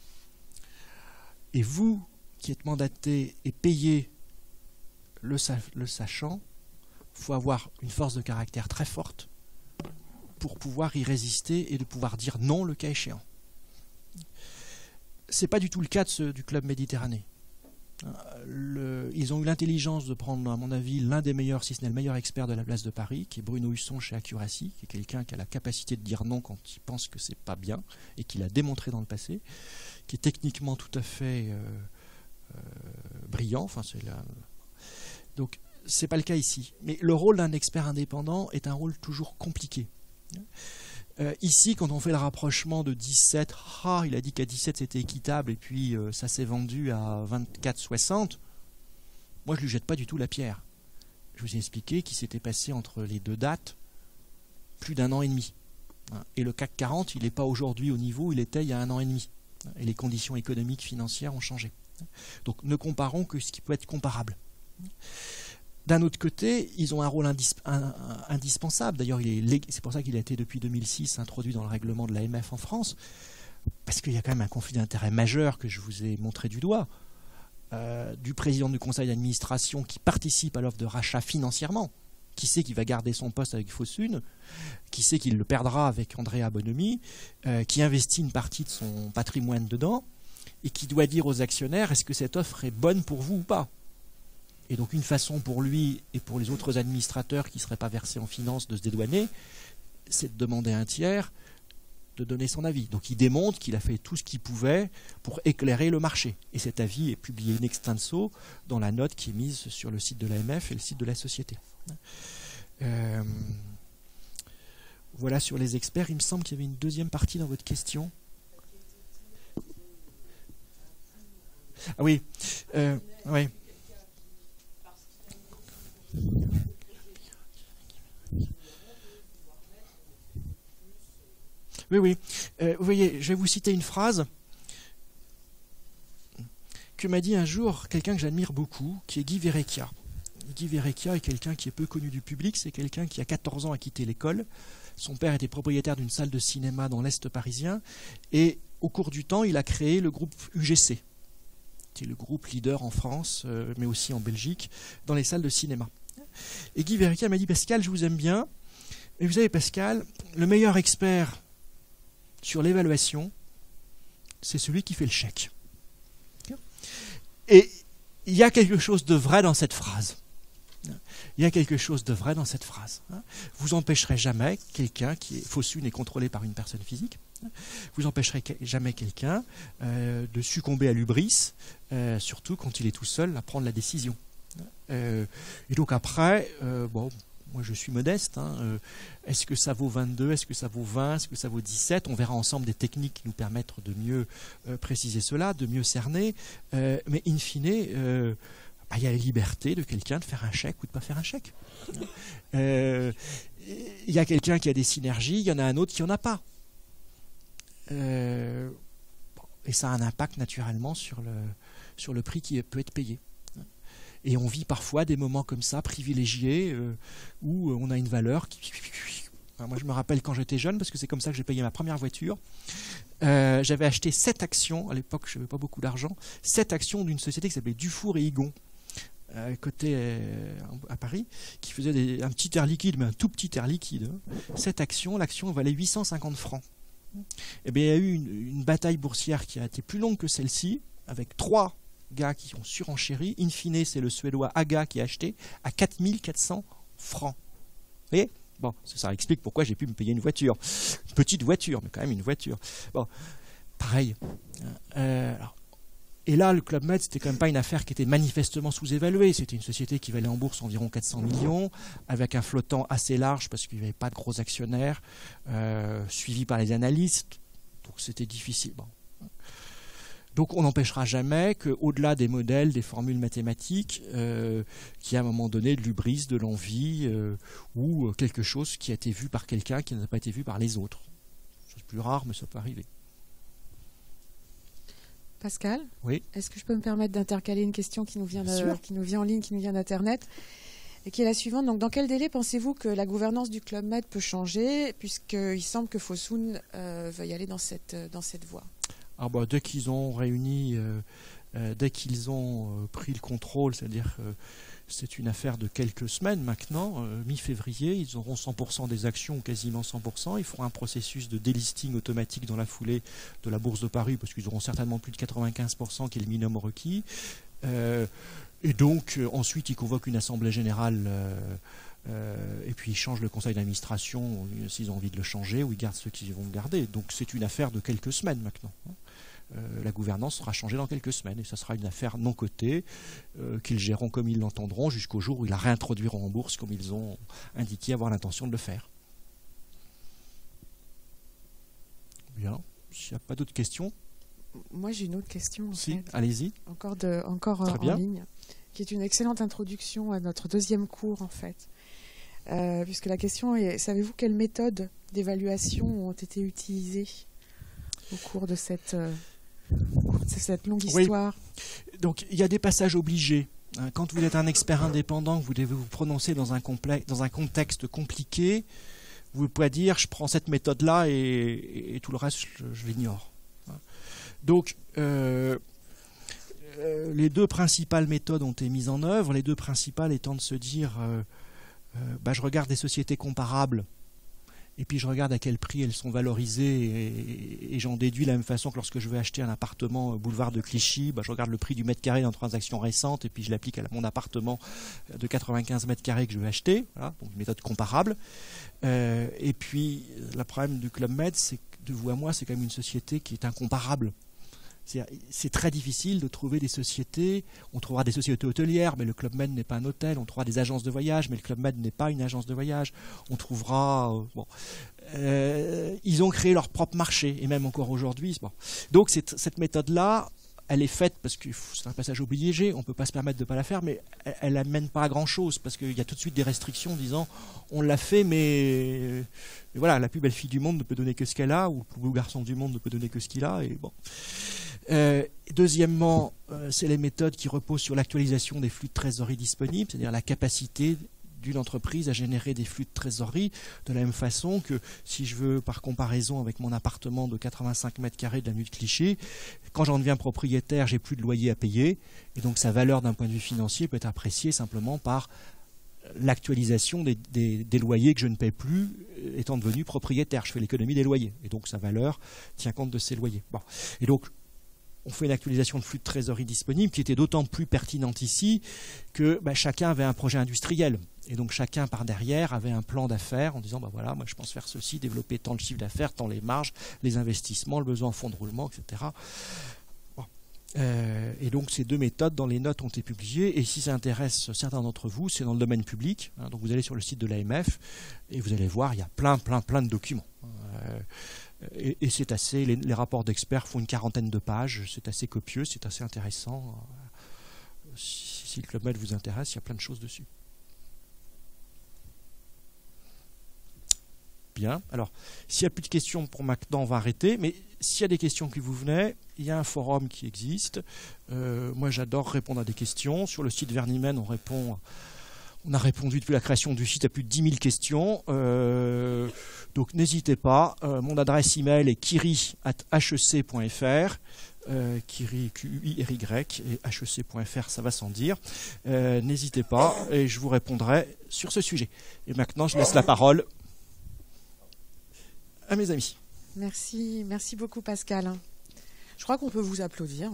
Et vous, qui êtes mandaté et payé le sachant, il faut avoir une force de caractère très forte pour pouvoir y résister et de pouvoir dire non le cas échéant. Ce n'est pas du tout le cas du Club Méditerranée. Ils ont eu l'intelligence de prendre, à mon avis, l'un des meilleurs, si ce n'est le meilleur expert de la place de Paris, qui est Bruno Husson chez Accuracy, qui est quelqu'un qui a la capacité de dire non quand il pense que c'est pas bien, et qui l'a démontré dans le passé, qui est techniquement tout à fait brillant. Donc, c'est pas le cas ici. Mais le rôle d'un expert indépendant est un rôle toujours compliqué. Ici, quand on fait le rapprochement de 17, il a dit qu'à 17 c'était équitable et puis ça s'est vendu à 24,60, moi je ne lui jette pas du tout la pierre. Je vous ai expliqué qu'il s'était passé entre les deux dates plus d'1 an et demi. Et le CAC 40, il n'est pas aujourd'hui au niveau où il était il y a 1 an et demi. Et les conditions économiques, financières ont changé. Donc ne comparons que ce qui peut être comparable. D'un autre côté, ils ont un rôle indispensable. D'ailleurs, c'est pour ça qu'il a été depuis 2006 introduit dans le règlement de l'AMF en France, parce qu'il y a quand même un conflit d'intérêts majeur que je vous ai montré du doigt, du président du conseil d'administration qui participe à l'offre de rachat financièrement. Qui sait qu'il va garder son poste avec Fosun, qui sait qu'il le perdra avec Andrea Bonomi, qui investit une partie de son patrimoine dedans, et qui doit dire aux actionnaires est-ce que cette offre est bonne pour vous ou pas. Et donc une façon pour lui et pour les autres administrateurs qui ne seraient pas versés en finance de se dédouaner, c'est de demander à un tiers de donner son avis. Donc il démontre qu'il a fait tout ce qu'il pouvait pour éclairer le marché. Et cet avis est publié in extenso dans la note qui est mise sur le site de l'AMF et le site de la société. Voilà sur les experts. Il me semble qu'il y avait une deuxième partie dans votre question. Ah oui, oui. Oui, oui. Vous voyez, je vais vous citer une phrase que m'a dit un jour quelqu'un que j'admire beaucoup, qui est Guy Verrecchia. Guy Verrecchia est quelqu'un qui est peu connu du public, c'est quelqu'un qui à 14 ans a quitté l'école. Son père était propriétaire d'une salle de cinéma dans l'Est parisien, et au cours du temps, il a créé le groupe UGC, qui est le groupe leader en France, mais aussi en Belgique, dans les salles de cinéma. Et Guy Verrecchia m'a dit, Pascal, je vous aime bien, mais vous savez, Pascal, le meilleur expert sur l'évaluation, c'est celui qui fait le chèque. Et il y a quelque chose de vrai dans cette phrase. Il y a quelque chose de vrai dans cette phrase. Vous empêcherez jamais quelqu'un qui est faussune et contrôlé par une personne physique. Vous empêcherez jamais quelqu'un de succomber à l'hubris, surtout quand il est tout seul à prendre la décision. Et donc après, bon, moi je suis modeste. Est-ce que ça vaut 22? Est-ce que ça vaut 20? Est-ce que ça vaut 17? On verra ensemble des techniques qui nous permettent de mieux préciser cela, de mieux cerner. Mais in fine, il y a la liberté de quelqu'un de faire un chèque ou de ne pas faire un chèque. Il y a quelqu'un qui a des synergies, il y en a un autre qui n'en a pas. Et ça a un impact naturellement sur le prix qui peut être payé. Et on vit parfois des moments comme ça, privilégiés, où on a une valeur qui... Moi je me rappelle quand j'étais jeune, parce que c'est comme ça que j'ai payé ma première voiture. J'avais acheté 7 actions, à l'époque je n'avais pas beaucoup d'argent, 7 actions d'une société qui s'appelait Dufour et Higon, côté à Paris, qui faisait un petit air liquide, mais un tout petit air liquide. 7 actions, l'action valait 850 francs. Et bien il y a eu une bataille boursière qui a été plus longue que celle-ci, avec 3 gars qui ont surenchéri. In fine, c'est le Suédois Aga qui a acheté à 4400 francs. Vous voyez ? Bon, ça explique pourquoi j'ai pu me payer une voiture. Une petite voiture, mais quand même une voiture. Bon, pareil. Et là, le Club Med, c'était quand même pas une affaire qui était manifestement sous-évaluée. C'était une société qui valait en bourse environ 400 millions, avec un flottant assez large parce qu'il n'y avait pas de gros actionnaires, suivi par les analystes. Donc c'était difficile. Bon. Donc on n'empêchera jamais qu'au-delà des modèles, des formules mathématiques, qu'il y a à un moment donné de l'hubris, de l'envie, ou quelque chose qui a été vu par quelqu'un qui n'a pas été vu par les autres. C'est plus rare, mais ça peut arriver. Pascal, oui. Est-ce que je peux me permettre d'intercaler une question qui nous vient en ligne, qui nous vient d'Internet, et qui est la suivante. Donc, dans quel délai pensez-vous que la gouvernance du Club Med peut changer, puisqu'il semble que Fosun veuille aller dans cette voie? Dès qu'ils ont réuni, dès qu'ils ont pris le contrôle, c'est-à-dire c'est une affaire de quelques semaines maintenant, mi-février, ils auront 100% des actions, ou quasiment 100%. Ils feront un processus de délisting automatique dans la foulée de la Bourse de Paris, parce qu'ils auront certainement plus de 95% qui est le minimum requis. Et donc, ensuite, ils convoquent une assemblée générale, et puis ils changent le conseil d'administration s'ils ont envie de le changer, ou ils gardent ceux qu'ils vont garder. Donc, c'est une affaire de quelques semaines maintenant. La gouvernance sera changée dans quelques semaines, et ça sera une affaire non cotée, qu'ils géreront comme ils l'entendront, jusqu'au jour où ils la réintroduiront en bourse, comme ils ont indiqué avoir l'intention de le faire. Bien. S'il n'y a pas d'autres questions. Moi, j'ai une autre question. Si, allez-y. Encore en ligne, qui est une excellente introduction à notre deuxième cours, en fait. Puisque la question est, savez-vous quelles méthodes d'évaluation ont été utilisées au cours de cette longue histoire? Oui. Donc, il y a des passages obligés. Quand vous êtes un expert indépendant, vous devez vous prononcer dans un contexte compliqué, vous pouvez dire, je prends cette méthode-là et tout le reste, je l'ignore. Donc, les deux principales méthodes ont été mises en œuvre. Les deux principales étant de se dire, je regarde des sociétés comparables, et puis je regarde à quel prix elles sont valorisées, et j'en déduis de la même façon que lorsque je vais acheter un appartement boulevard de Clichy, je regarde le prix du mètre carré dans une transaction récente, et puis je l'applique à mon appartement de 95 mètres carrés que je vais acheter. Voilà, donc une méthode comparable. Et puis, le problème du Club Med, c'est que de vous à moi, c'est quand même une société qui est incomparable. C'est très difficile de trouver des sociétés. On trouvera des sociétés hôtelières, mais le Club Med n'est pas un hôtel. On trouvera des agences de voyage, mais le Club Med n'est pas une agence de voyage. On trouvera... ils ont créé leur propre marché, et même encore aujourd'hui. Bon. Donc cette méthode-là, elle est faite parce que c'est un passage obligé, on ne peut pas se permettre de ne pas la faire, mais elle n'amène pas à grand-chose, parce qu'il y a tout de suite des restrictions disant on l'a fait, mais Mais voilà, la plus belle fille du monde ne peut donner que ce qu'elle a, ou le plus beau garçon du monde ne peut donner que ce qu'il a. Et bon. Deuxièmement, c'est les méthodes qui reposent sur l'actualisation des flux de trésorerie disponibles, c'est-à-dire la capacité d'une entreprise à générer des flux de trésorerie de la même façon que si je veux, par comparaison avec mon appartement de 85 mètres carrés de l'avenue de Clichy, quand j'en deviens propriétaire, j'ai plus de loyer à payer et donc sa valeur d'un point de vue financier peut être appréciée simplement par l'actualisation des loyers que je ne paie plus étant devenu propriétaire. Je fais l'économie des loyers et donc sa valeur tient compte de ces loyers. Bon. Et donc on fait une actualisation de flux de trésorerie disponible qui était d'autant plus pertinente ici que chacun avait un projet industriel. Et donc chacun par derrière avait un plan d'affaires en disant voilà, moi je pense faire ceci, développer tant le chiffre d'affaires, tant les marges, les investissements, le besoin en fonds de roulement, etc. Bon. Et donc ces deux méthodes dans les notes ont été publiées et si ça intéresse certains d'entre vous, c'est dans le domaine public. Donc vous allez sur le site de l'AMF et vous allez voir, il y a plein de documents. Et c'est assez, les rapports d'experts font une 40aine de pages, c'est assez copieux, c'est assez intéressant. Si le Club Med vous intéresse, il y a plein de choses dessus. Bien, alors s'il n'y a plus de questions pour maintenant, on va arrêter, mais s'il y a des questions qui vous venaient, il y a un forum qui existe. Moi j'adore répondre à des questions. Sur le site Vernimène, on a répondu depuis la création du site à plus de 10 000 questions. Donc n'hésitez pas. Mon adresse email est kiri@hec.fr. Kiri, Q-U-I-R-Y, et hec.fr, ça va sans dire. N'hésitez pas et je vous répondrai sur ce sujet. Et maintenant, je laisse la parole à mes amis. Merci beaucoup Pascal. Je crois qu'on peut vous applaudir.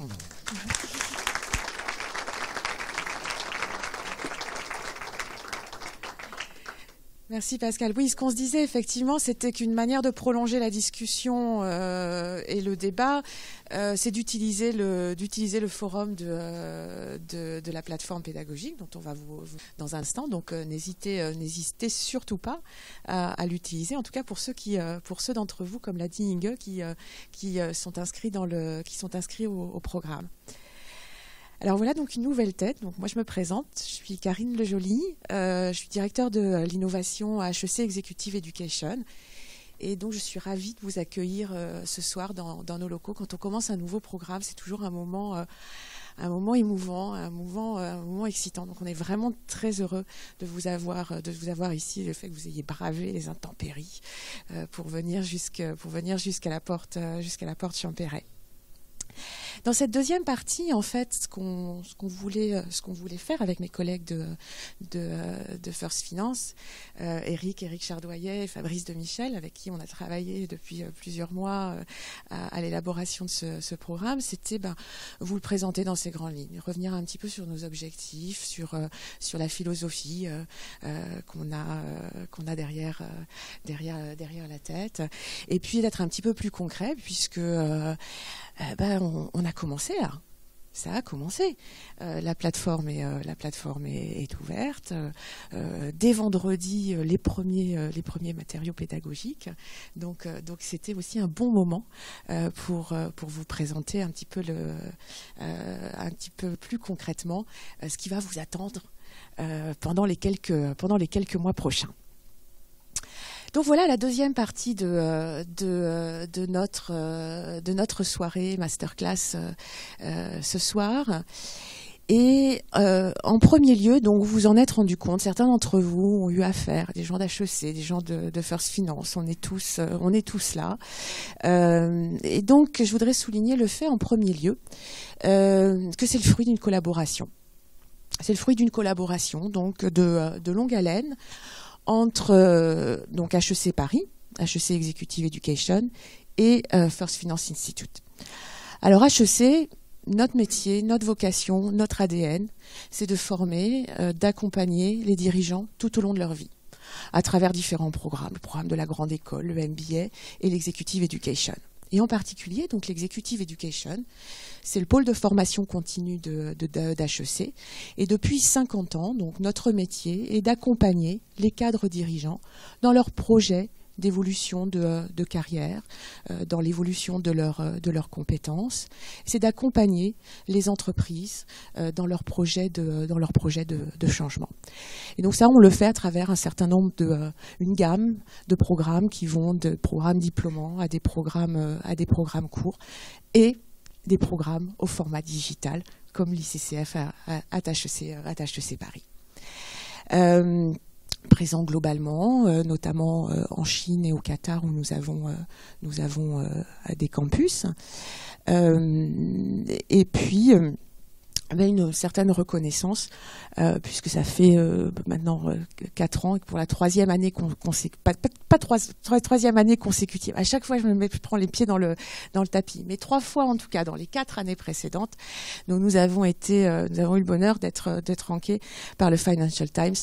Merci Pascal. Oui, ce qu'on se disait effectivement, c'était qu'une manière de prolonger la discussion et le débat, c'est d'utiliser le forum de la plateforme pédagogique dont on va vous dans un instant. Donc n'hésitez surtout pas à l'utiliser. En tout cas pour ceux d'entre vous, comme l'a dit Inge, qui sont inscrits au programme. Alors voilà donc une nouvelle tête. Donc moi je me présente, je suis Karine Lejoly, je suis directeur de l'innovation à HEC Executive Education et donc je suis ravie de vous accueillir ce soir dans nos locaux. Quand on commence un nouveau programme, c'est toujours un moment émouvant, un moment excitant. Donc on est vraiment très heureux de vous avoir ici, le fait que vous ayez bravé les intempéries pour venir jusqu'à la porte Champéret. Dans cette deuxième partie, en fait, ce qu'on voulait faire avec mes collègues de First Finance, Eric Chardoyer et Fabrice Demichel, avec qui on a travaillé depuis plusieurs mois à l'élaboration de ce programme, c'était vous le présenter dans ses grandes lignes, revenir un petit peu sur nos objectifs, sur la philosophie qu'on a derrière la tête, et puis d'être un petit peu plus concret, puisque on a commencé là. Ça a commencé. La plateforme est ouverte. Dès vendredi, les premiers matériaux pédagogiques. Donc c'était aussi un bon moment pour vous présenter un petit peu plus concrètement ce qui va vous attendre pendant les quelques mois prochains. Donc voilà la deuxième partie de notre soirée masterclass ce soir. Et en premier lieu, donc vous en êtes rendu compte, certains d'entre vous ont eu affaire, des gens d'HEC, des gens de First Finance, on est tous là. Et donc je voudrais souligner le fait en premier lieu que c'est le fruit d'une collaboration. C'est le fruit d'une collaboration donc de longue haleine entre donc HEC Paris, HEC Executive Education et First Finance Institute. Alors HEC, notre métier, notre vocation, notre ADN, c'est de former, d'accompagner les dirigeants tout au long de leur vie, à travers différents programmes, le programme de la grande école, le MBA et l'Executive Education. Et en particulier, donc l'Executive Education, c'est le pôle de formation continue d'HEC. Et depuis 50 ans, donc notre métier est d'accompagner les cadres dirigeants dans leurs projets d'évolution de carrière, dans l'évolution de leurs compétences. C'est d'accompagner les entreprises dans leurs projets de changement. Et donc ça, on le fait à travers un certain nombre une gamme de programmes qui vont de programmes diplômants à des programmes courts et des programmes au format digital, comme l'ICCF à HEC Paris. Présent globalement, notamment en Chine et au Qatar, où nous avons des campus. Et puis, une certaine reconnaissance, puisque ça fait maintenant 4 ans, et pour la troisième année troisième année consécutive. À chaque fois, je prends les pieds dans le tapis. Mais 3 fois, en tout cas, dans les 4 années précédentes, nous avons eu le bonheur d'être rankés par le Financial Times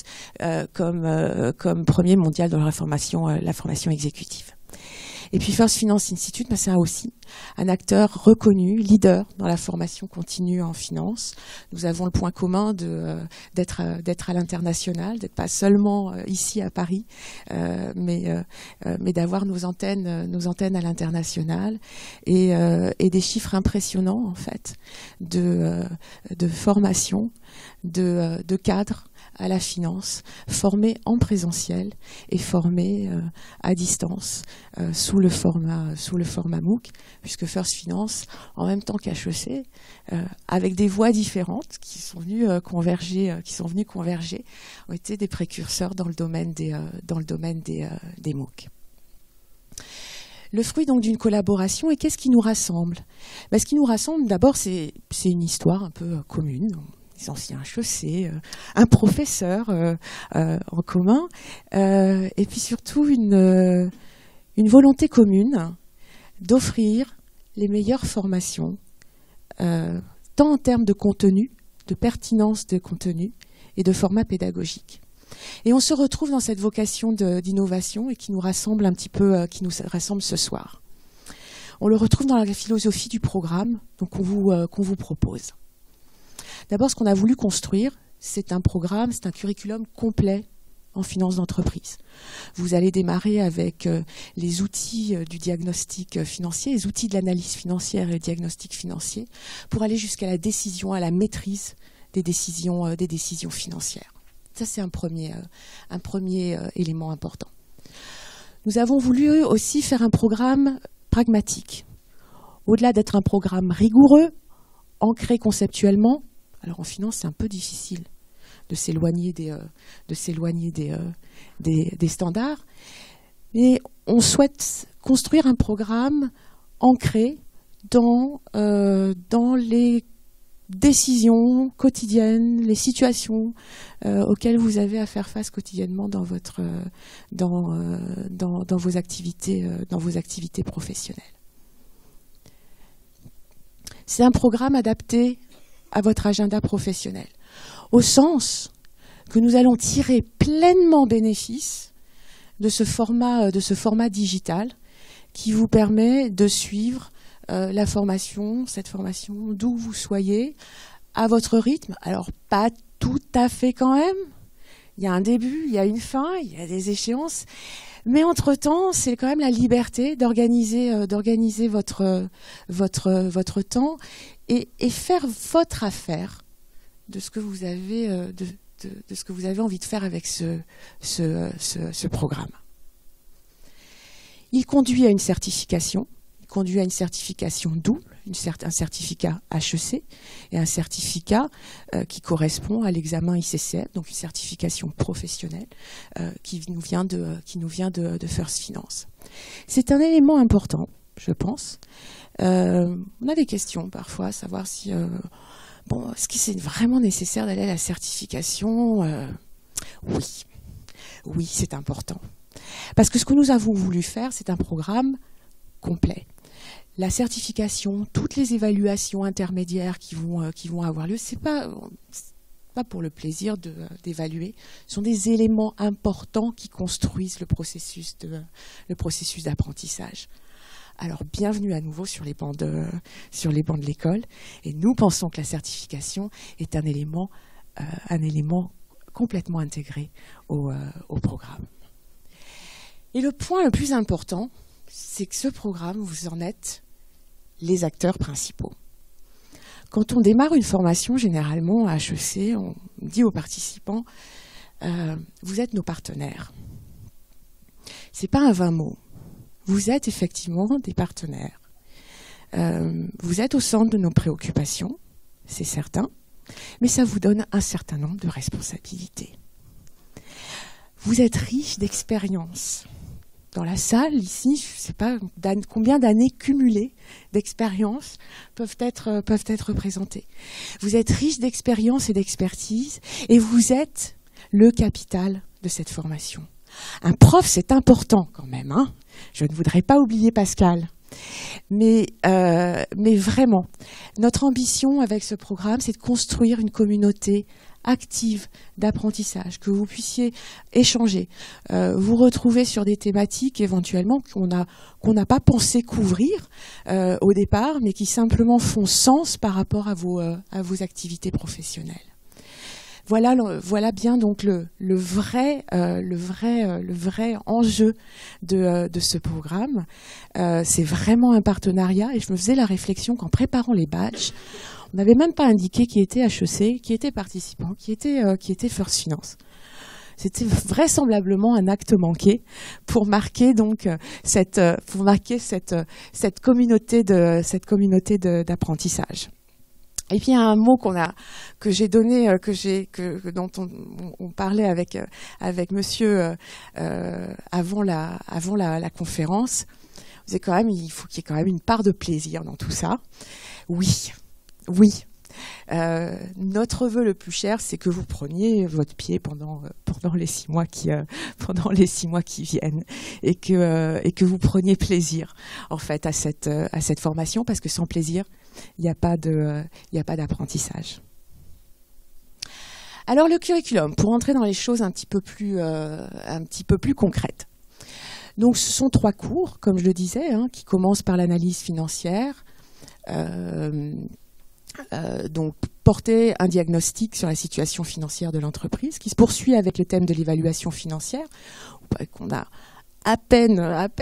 comme premier mondial dans la formation exécutive. Et puis First Finance Institute, c'est aussi un acteur reconnu, leader dans la formation continue en finance. Nous avons le point commun d'être à l'international, d'être pas seulement ici à Paris, mais d'avoir nos antennes à l'international et des chiffres impressionnants en fait de formation, de cadres à la finance, formés en présentiel et formés à distance sous le format MOOC, puisque First Finance, en même temps qu'HEC, avec des voies différentes qui sont venues converger, ont été des précurseurs dans le domaine des MOOC. Le fruit donc d'une collaboration, et qu'est-ce qui nous rassemble ? Ce qui nous rassemble, d'abord, c'est une histoire un peu commune. Les anciens HEC, un professeur en commun, et puis surtout une volonté commune d'offrir les meilleures formations, tant en termes de contenu, de pertinence de contenu et de format pédagogique. Et on se retrouve dans cette vocation d'innovation et qui nous rassemble un petit peu, qui nous rassemble ce soir. On le retrouve dans la philosophie du programme qu'on vous propose. D'abord, ce qu'on a voulu construire, c'est un programme, c'est un curriculum complet en finance d'entreprise. Vous allez démarrer avec les outils du diagnostic financier, les outils de l'analyse financière et le diagnostic financier, pour aller jusqu'à la décision, à la maîtrise des décisions financières. Ça, c'est un premier élément important. Nous avons voulu aussi faire un programme pragmatique. Au-delà d'être un programme rigoureux, ancré conceptuellement, alors en finance, c'est un peu difficile de s'éloigner des standards, mais on souhaite construire un programme ancré dans les décisions quotidiennes, les situations auxquelles vous avez à faire face quotidiennement dans vos activités professionnelles. C'est un programme adapté à votre agenda professionnel, au sens que nous allons tirer pleinement bénéfice de ce format digital qui vous permet de suivre cette formation d'où vous soyez, à votre rythme. Alors, pas tout à fait quand même. Il y a un début, il y a une fin, il y a des échéances. Mais entre-temps, c'est quand même la liberté d'organiser votre temps et faire votre affaire de ce que vous avez, de ce que vous avez envie de faire avec ce programme. Il conduit à une certification. Il conduit à une certification double, un certificat HEC et un certificat qui correspond à l'examen ICCF, donc une certification professionnelle qui nous vient de First Finance. C'est un élément important, je pense. On a des questions parfois, à savoir si est-ce que c'est vraiment nécessaire d'aller à la certification ? Oui, c'est important. Parce que ce que nous avons voulu faire, c'est un programme complet. La certification, toutes les évaluations intermédiaires qui vont avoir lieu, c'est pas pour le plaisir d'évaluer, ce sont des éléments importants qui construisent le processus d'apprentissage. Alors, bienvenue à nouveau sur les bancs de l'école. Et nous pensons que la certification est un élément complètement intégré au programme. Et le point le plus important, c'est que ce programme, vous en êtes les acteurs principaux. Quand on démarre une formation, généralement à HEC, on dit aux participants, vous êtes nos partenaires. C'est pas un vain mot. Vous êtes effectivement des partenaires. Vous êtes au centre de nos préoccupations, c'est certain, mais ça vous donne un certain nombre de responsabilités. Vous êtes riche d'expérience. Dans la salle, ici, je ne sais pas combien d'années cumulées d'expérience peuvent être représentées. Vous êtes riche d'expérience et d'expertise, et vous êtes le capital de cette formation. Un prof, c'est important quand même, hein. Je ne voudrais pas oublier Pascal. Mais vraiment, notre ambition avec ce programme, c'est de construire une communauté active d'apprentissage, que vous puissiez échanger, vous retrouver sur des thématiques éventuellement qu'on n'a pas pensé couvrir au départ, mais qui simplement font sens par rapport à vos activités professionnelles. Voilà bien donc le vrai enjeu de ce programme. C'est vraiment un partenariat, et je me faisais la réflexion qu'en préparant les badges, on n'avait même pas indiqué qui était HEC, qui était participant, qui était First Finance. C'était vraisemblablement un acte manqué pour marquer donc cette communauté d'apprentissage. Et puis il y a un mot que j'ai donné, dont on parlait avec monsieur avant la conférence. Il faut qu'il y ait quand même une part de plaisir dans tout ça. Oui. Notre vœu le plus cher, c'est que vous preniez votre pied pendant les 6 mois qui viennent, et que vous preniez plaisir en fait à cette formation, parce que sans plaisir, il n'y a pas d'apprentissage. Alors le curriculum, pour entrer dans les choses un petit peu plus concrètes. Donc ce sont 3 cours, comme je le disais, hein, qui commencent par l'analyse financière. Donc porter un diagnostic sur la situation financière de l'entreprise, qui se poursuit avec le thème de l'évaluation financière, qu'on a à peine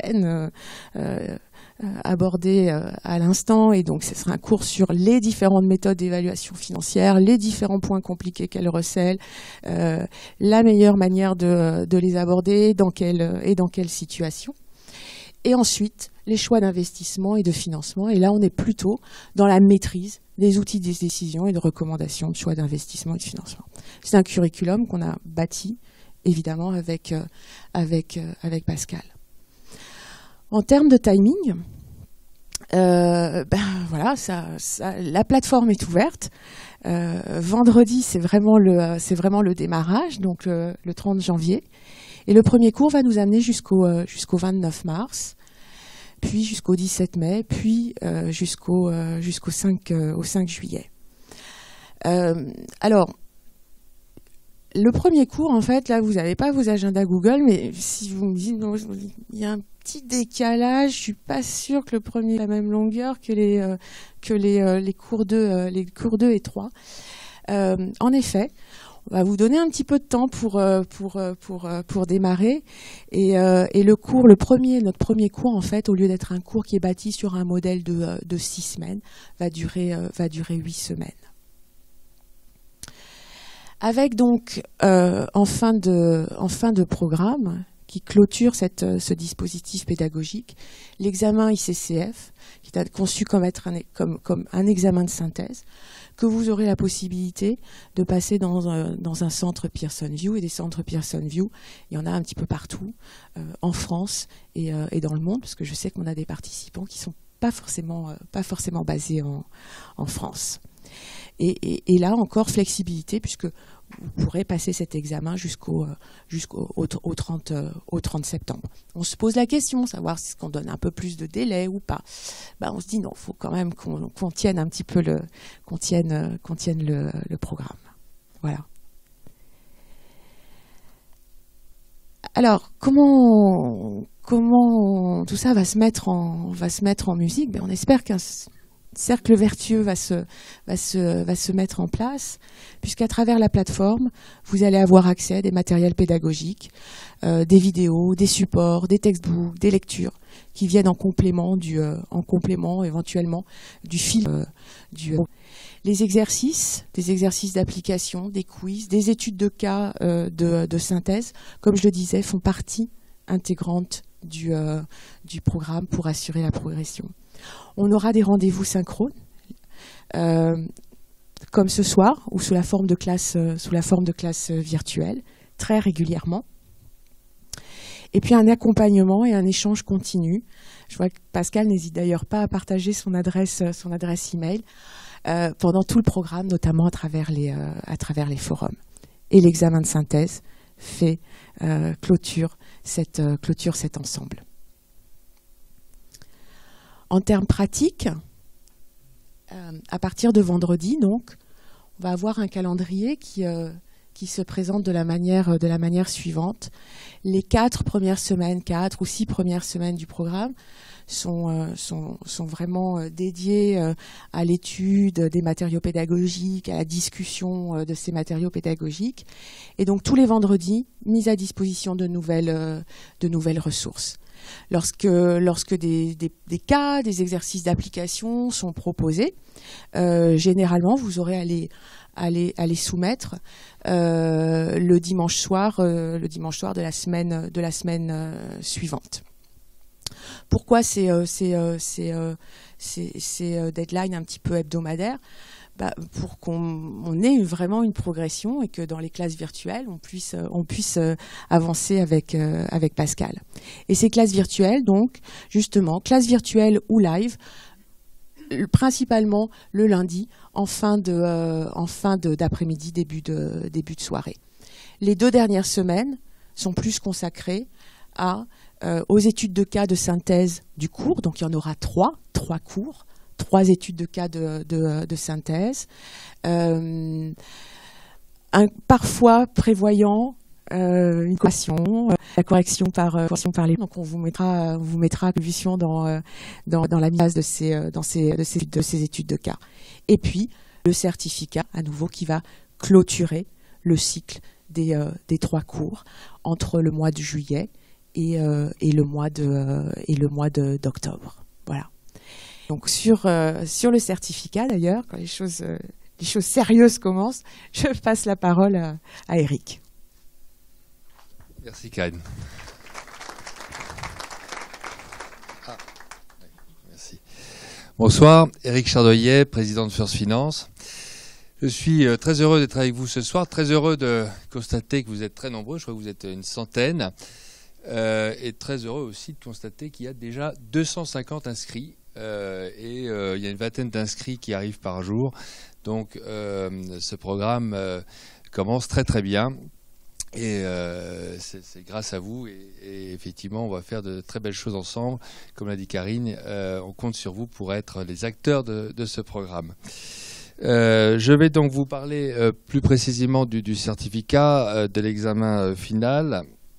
abordé à l'instant, et donc ce sera un cours sur les différentes méthodes d'évaluation financière, les différents points compliqués qu'elle recèle, la meilleure manière de les aborder, dans quelle situation. Et ensuite, les choix d'investissement et de financement. Et là, on est plutôt dans la maîtrise des outils de décision et de recommandation de choix d'investissement et de financement. C'est un curriculum qu'on a bâti, évidemment, avec Pascal. En termes de timing, la plateforme est ouverte. Vendredi, c'est vraiment le démarrage, donc le 30 janvier. Et le premier cours va nous amener jusqu'au 29 mars, puis jusqu'au 17 mai, puis jusqu'au 5 juillet. Alors, le premier cours, en fait, là, vous n'avez pas vos agendas Google, mais si vous me dites, non, il y a un petit décalage, je suis pas sûre que le premier ait la même longueur que les cours 2 et 3. En effet, on va vous donner un petit peu de temps pour démarrer, et notre premier cours, en fait, au lieu d'être un cours qui est bâti sur un modèle de 6 semaines, va durer 8 semaines. Avec donc en fin de programme, qui clôture ce dispositif pédagogique, l'examen ICCF, qui est conçu comme un examen de synthèse, que vous aurez la possibilité de passer dans un centre Pearson VUE, et des centres Pearson VUE, il y en a un petit peu partout, en France et dans le monde, parce que je sais qu'on a des participants qui ne sont pas forcément basés en France. Et là encore, flexibilité, puisque vous pourrez passer cet examen jusqu'au 30 septembre. On se pose la question, savoir si on donne un peu plus de délai ou pas. On se dit non, il faut quand même qu'on tienne un petit peu le programme. Voilà. Alors, comment tout ça va se mettre en musique ? On espère cercle vertueux va se mettre en place, puisqu'à travers la plateforme, vous allez avoir accès à des matériels pédagogiques, des vidéos, des supports, des textbooks, des lectures, qui viennent en complément éventuellement du fil les exercices, des exercices d'application, des quiz, des études de cas de synthèse, comme je le disais, font partie intégrante du programme pour assurer la progression. On aura des rendez-vous synchrones, comme ce soir, ou sous la forme de classe virtuelle, très régulièrement. Et puis un accompagnement et un échange continu. Je vois que Pascal n'hésite d'ailleurs pas à partager son adresse email pendant tout le programme, notamment à travers les forums. Et l'examen de synthèse clôture cet ensemble. En termes pratiques, à partir de vendredi, donc, on va avoir un calendrier qui se présente de la manière suivante. Les 4 ou 6 premières semaines du programme sont vraiment dédiées à l'étude des matériaux pédagogiques, à la discussion de ces matériaux pédagogiques. Et donc tous les vendredis, mise à disposition de nouvelles ressources. Lorsque des cas, des exercices d'application sont proposés, généralement vous aurez à les soumettre le dimanche soir de la semaine suivante. Pourquoi ces deadlines un petit peu hebdomadaires? Pour qu'on ait vraiment une progression et que dans les classes virtuelles, on puisse avancer avec Pascal. Et ces classes virtuelles, donc, justement, classes virtuelles ou live, principalement le lundi, en fin d'après-midi, début de soirée. Les 2 dernières semaines sont plus consacrées aux études de cas de synthèse du cours, donc il y en aura 3 cours, 3 études de cas de synthèse, parfois prévoyant une correction, la correction par les. Donc on vous mettra à contribution dans la mise de ces études de cas. Et puis le certificat à nouveau qui va clôturer le cycle des 3 cours entre le mois de juillet et le mois d'octobre. Voilà. Donc sur le certificat d'ailleurs, quand les choses sérieuses commencent, je passe la parole à Eric. Merci Karine. Merci. Bonsoir, Eric Chardeuillet, président de First Finance. Je suis très heureux d'être avec vous ce soir, très heureux de constater que vous êtes très nombreux, je crois que vous êtes une centaine, et très heureux aussi de constater qu'il y a déjà 250 inscrits. Il y a une vingtaine d'inscrits qui arrivent par jour. Donc ce programme commence très très bien. Et c'est grâce à vous. Et effectivement, on va faire de très belles choses ensemble. Comme l'a dit Karine, on compte sur vous pour être les acteurs de ce programme. Je vais donc vous parler plus précisément du certificat, de l'examen final.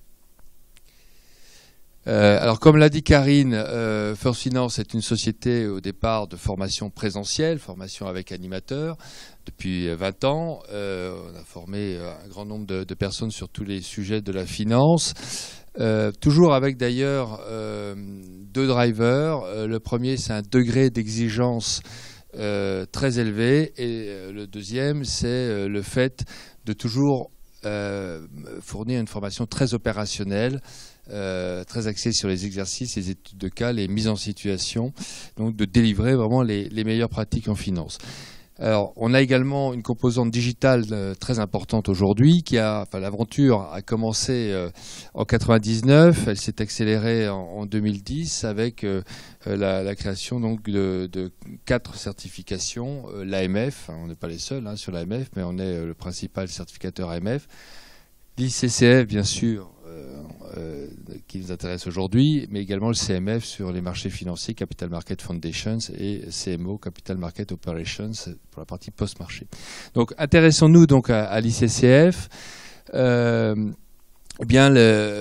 Alors, comme l'a dit Karine, First Finance est une société au départ de formation présentielle, formation avec animateurs. Depuis 20 ans, on a formé un grand nombre de personnes sur tous les sujets de la finance. Toujours avec d'ailleurs 2 drivers. Le premier, c'est un degré d'exigence très élevé. Et le deuxième, c'est le fait de toujours fournir une formation très opérationnelle, très axée sur les exercices, les études de cas, les mises en situation, donc de délivrer vraiment les meilleures pratiques en finance. Alors, on a également une composante digitale très importante aujourd'hui. L'aventure a commencé en 99, elle s'est accélérée en 2010 avec la création donc de 4 certifications. L'AMF, on n'est pas les seuls sur l'AMF, mais on est le principal certificateur AMF. L'ICCF, bien sûr, qui nous intéresse aujourd'hui, mais également le CMF sur les marchés financiers, Capital Market Foundations, et CMO, Capital Market Operations, pour la partie post-marché. Donc, intéressons-nous donc à l'ICCF. Je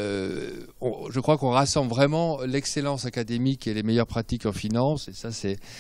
crois qu'on rassemble vraiment l'excellence académique et les meilleures pratiques en finance, et ça c'est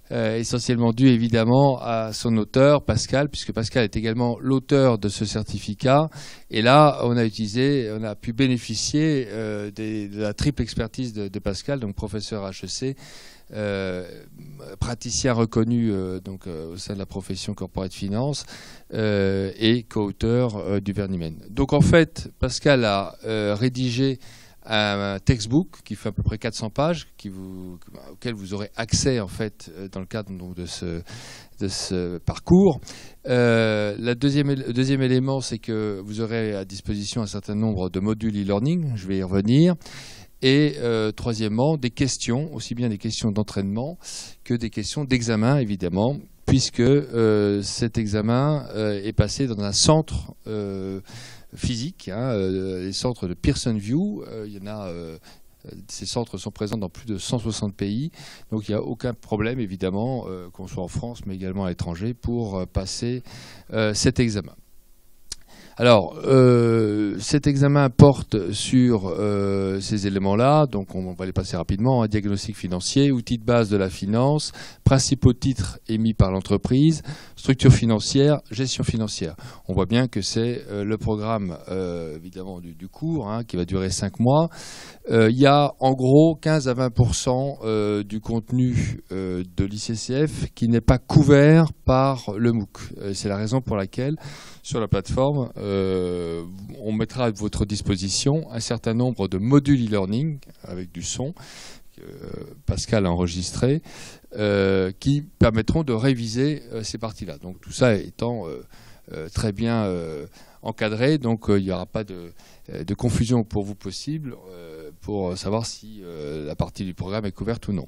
essentiellement dû évidemment à son auteur, Pascal, puisque Pascal est également l'auteur de ce certificat. Et là, on a pu bénéficier de la triple expertise de Pascal, donc professeur HEC, praticien reconnu au sein de la profession corporate finance et co-auteur du Vernimen. Donc en fait, Pascal a rédigé un textbook qui fait à peu près 400 pages, auquel vous aurez accès en fait dans le cadre donc, de ce parcours. Le deuxième élément, c'est que vous aurez à disposition un certain nombre de modules e-learning, je vais y revenir. Et troisièmement, des questions, aussi bien des questions d'entraînement que des questions d'examen, évidemment, puisque cet examen est passé dans un centre physique, les centres de Pearson VUE. Ces centres sont présents dans plus de 160 pays, donc il n'y a aucun problème, évidemment, qu'on soit en France, mais également à l'étranger, pour passer cet examen. Alors, cet examen porte sur ces éléments-là, donc on va les passer rapidement. Diagnostic financier, outils de base de la finance, principaux titres émis par l'entreprise, structure financière, gestion financière. On voit bien que c'est le programme, évidemment, du cours, qui va durer 5 mois. Il y a en gros 15 à 20% du contenu de l'ICCF qui n'est pas couvert par le MOOC. C'est la raison pour laquelle, sur la plateforme, on mettra à votre disposition un certain nombre de modules e-learning avec du son que Pascal a enregistré qui permettront de réviser ces parties-là. Donc tout ça étant très bien encadré, donc il n'y aura pas de confusion pour vous possible pour savoir si la partie du programme est couverte ou non.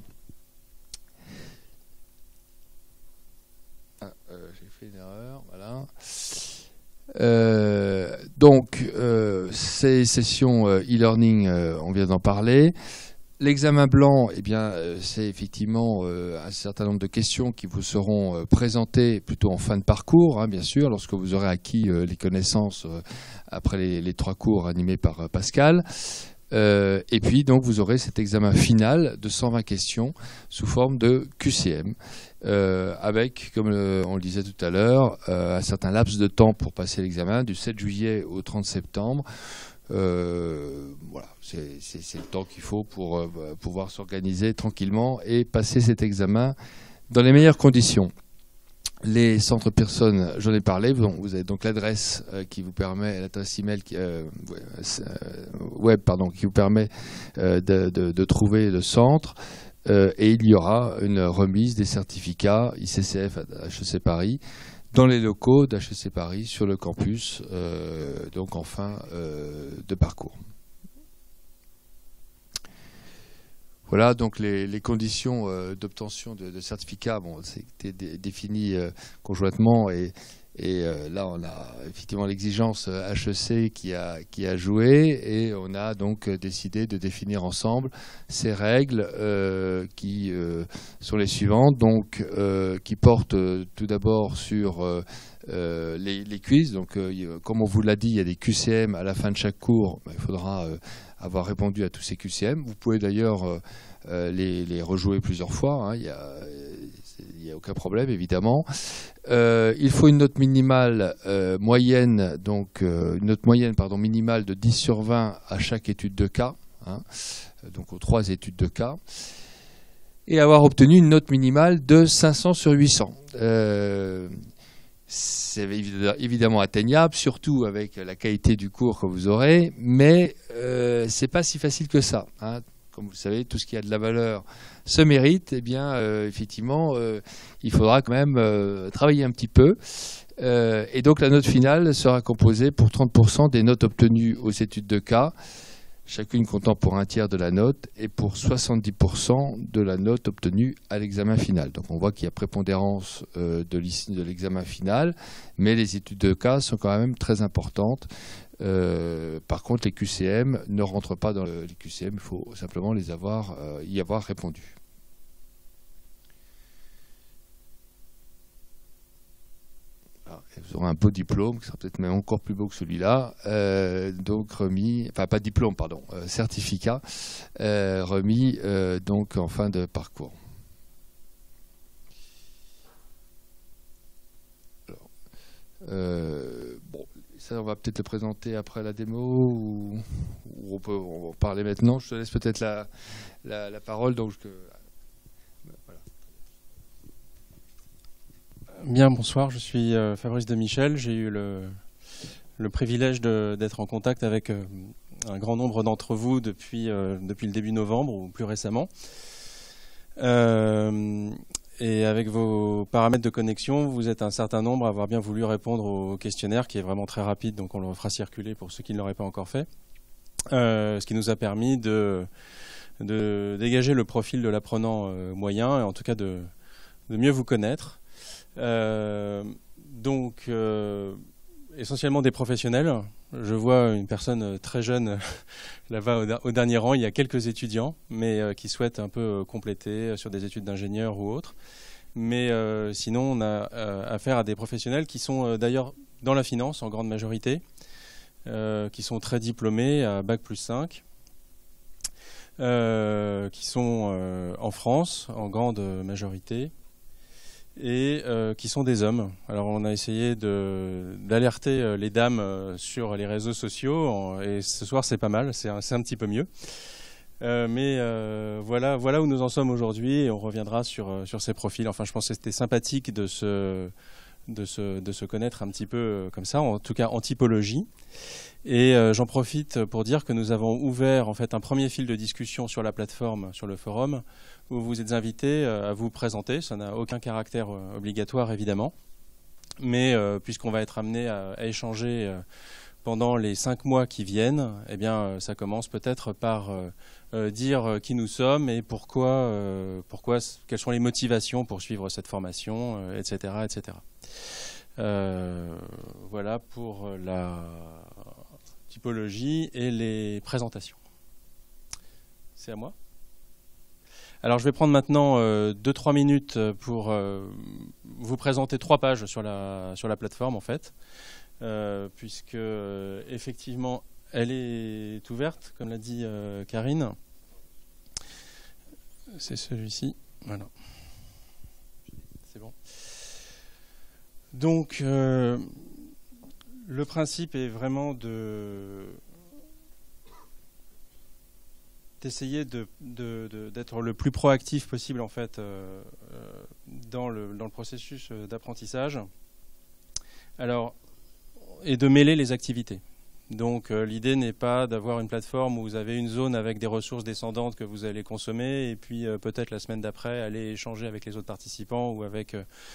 J'ai fait une erreur, voilà. Ces sessions e-learning, on vient d'en parler. L'examen blanc, eh bien, c'est effectivement un certain nombre de questions qui vous seront présentées plutôt en fin de parcours, bien sûr, lorsque vous aurez acquis les connaissances après les 3 cours animés par Pascal. Et puis, donc, vous aurez cet examen final de 120 questions sous forme de QCM. Avec, comme on le disait tout à l'heure, un certain laps de temps pour passer l'examen, du 7 juillet au 30 septembre. Voilà, c'est le temps qu'il faut pour pouvoir s'organiser tranquillement et passer cet examen dans les meilleures conditions. Les centres Pearson, j'en ai parlé. Vous avez donc l'adresse qui vous permet, l'adresse email web, qui vous permet de trouver le centre. Et il y aura une remise des certificats ICCF à HEC Paris dans les locaux d'HEC Paris sur le campus, donc en fin de parcours. Voilà donc les conditions d'obtention de certificats. Bon, c'était défini conjointement et là on a effectivement l'exigence HEC qui a joué et on a donc décidé de définir ensemble ces règles qui sont les suivantes, donc qui portent tout d'abord sur les quiz. Donc comme on vous l'a dit, il y a des QCM à la fin de chaque cours. Il faudra avoir répondu à tous ces QCM. Vous pouvez d'ailleurs les rejouer plusieurs fois, il n'y a aucun problème évidemment. Il faut une note minimale moyenne, donc une note moyenne minimale de 10 sur 20 à chaque étude de cas, donc aux 3 études de cas, et avoir obtenu une note minimale de 500 sur 800. C'est évidemment atteignable, surtout avec la qualité du cours que vous aurez, mais c'est pas si facile que ça. Comme vous le savez, tout ce qui a de la valeur se mérite. Eh bien, effectivement, il faudra quand même travailler un petit peu. Et donc, la note finale sera composée pour 30% des notes obtenues aux études de cas, chacune comptant pour un tiers de la note, et pour 70% de la note obtenue à l'examen final. Donc on voit qu'il y a prépondérance de l'examen final, mais les études de cas sont quand même très importantes. Par contre, les QCM ne rentrent pas dans les QCM, il faut simplement y avoir répondu. Vous aurez un beau diplôme, qui sera peut-être même encore plus beau que celui-là, donc remis, enfin pas diplôme, pardon, certificat, remis donc en fin de parcours. Bon, ça, on va peut-être le présenter après la démo ou on va en parler maintenant. Je te laisse peut-être la parole. Donc, voilà. Bien, bonsoir, je suis Fabrice de Michel. J'ai eu le privilège d'être en contact avec un grand nombre d'entre vous depuis le début novembre ou plus récemment. Et avec vos paramètres de connexion, vous êtes un certain nombre à avoir bien voulu répondre au questionnaire qui est vraiment très rapide, donc on le fera circuler pour ceux qui ne l'auraient pas encore fait. Ce qui nous a permis de dégager le profil de l'apprenant moyen et en tout cas de mieux vous connaître. Essentiellement des professionnels. Je vois une personne très jeune là-bas au dernier rang. Il y a quelques étudiants, mais qui souhaitent un peu compléter sur des études d'ingénieur ou autres. Mais sinon, on a affaire à des professionnels qui sont d'ailleurs dans la finance en grande majorité, qui sont très diplômés à Bac+5, qui sont en France en grande majorité, et qui sont des hommes. Alors on a essayé d'alerter les dames sur les réseaux sociaux, et ce soir c'est pas mal, c'est un petit peu mieux. Voilà où nous en sommes aujourd'hui, et on reviendra sur ces profils. Enfin, je pense que c'était sympathique de se connaître un petit peu comme ça, en tout cas en typologie. Et j'en profite pour dire que nous avons ouvert en fait un premier fil de discussion sur la plateforme, sur le forum, où vous êtes invités à vous présenter. Ça n'a aucun caractère obligatoire évidemment, mais puisqu'on va être amené à échanger pendant les 5 mois qui viennent, eh bien ça commence peut-être par dire qui nous sommes et pourquoi, quelles sont les motivations pour suivre cette formation, etc., etc. Voilà pour la typologie et les présentations. C'est à moi. Alors je vais prendre maintenant 2-3 minutes pour vous présenter 3 pages sur la plateforme en fait, puisque effectivement elle est ouverte, comme l'a dit Karine. C'est celui-ci, voilà. C'est bon. Donc le principe est vraiment d'essayer d'être le plus proactif possible en fait dans le processus d'apprentissage. Alors, et de mêler les activités. Donc l'idée n'est pas d'avoir une plateforme où vous avez une zone avec des ressources descendantes que vous allez consommer et puis peut-être la semaine d'après aller échanger avec les autres participants ou avec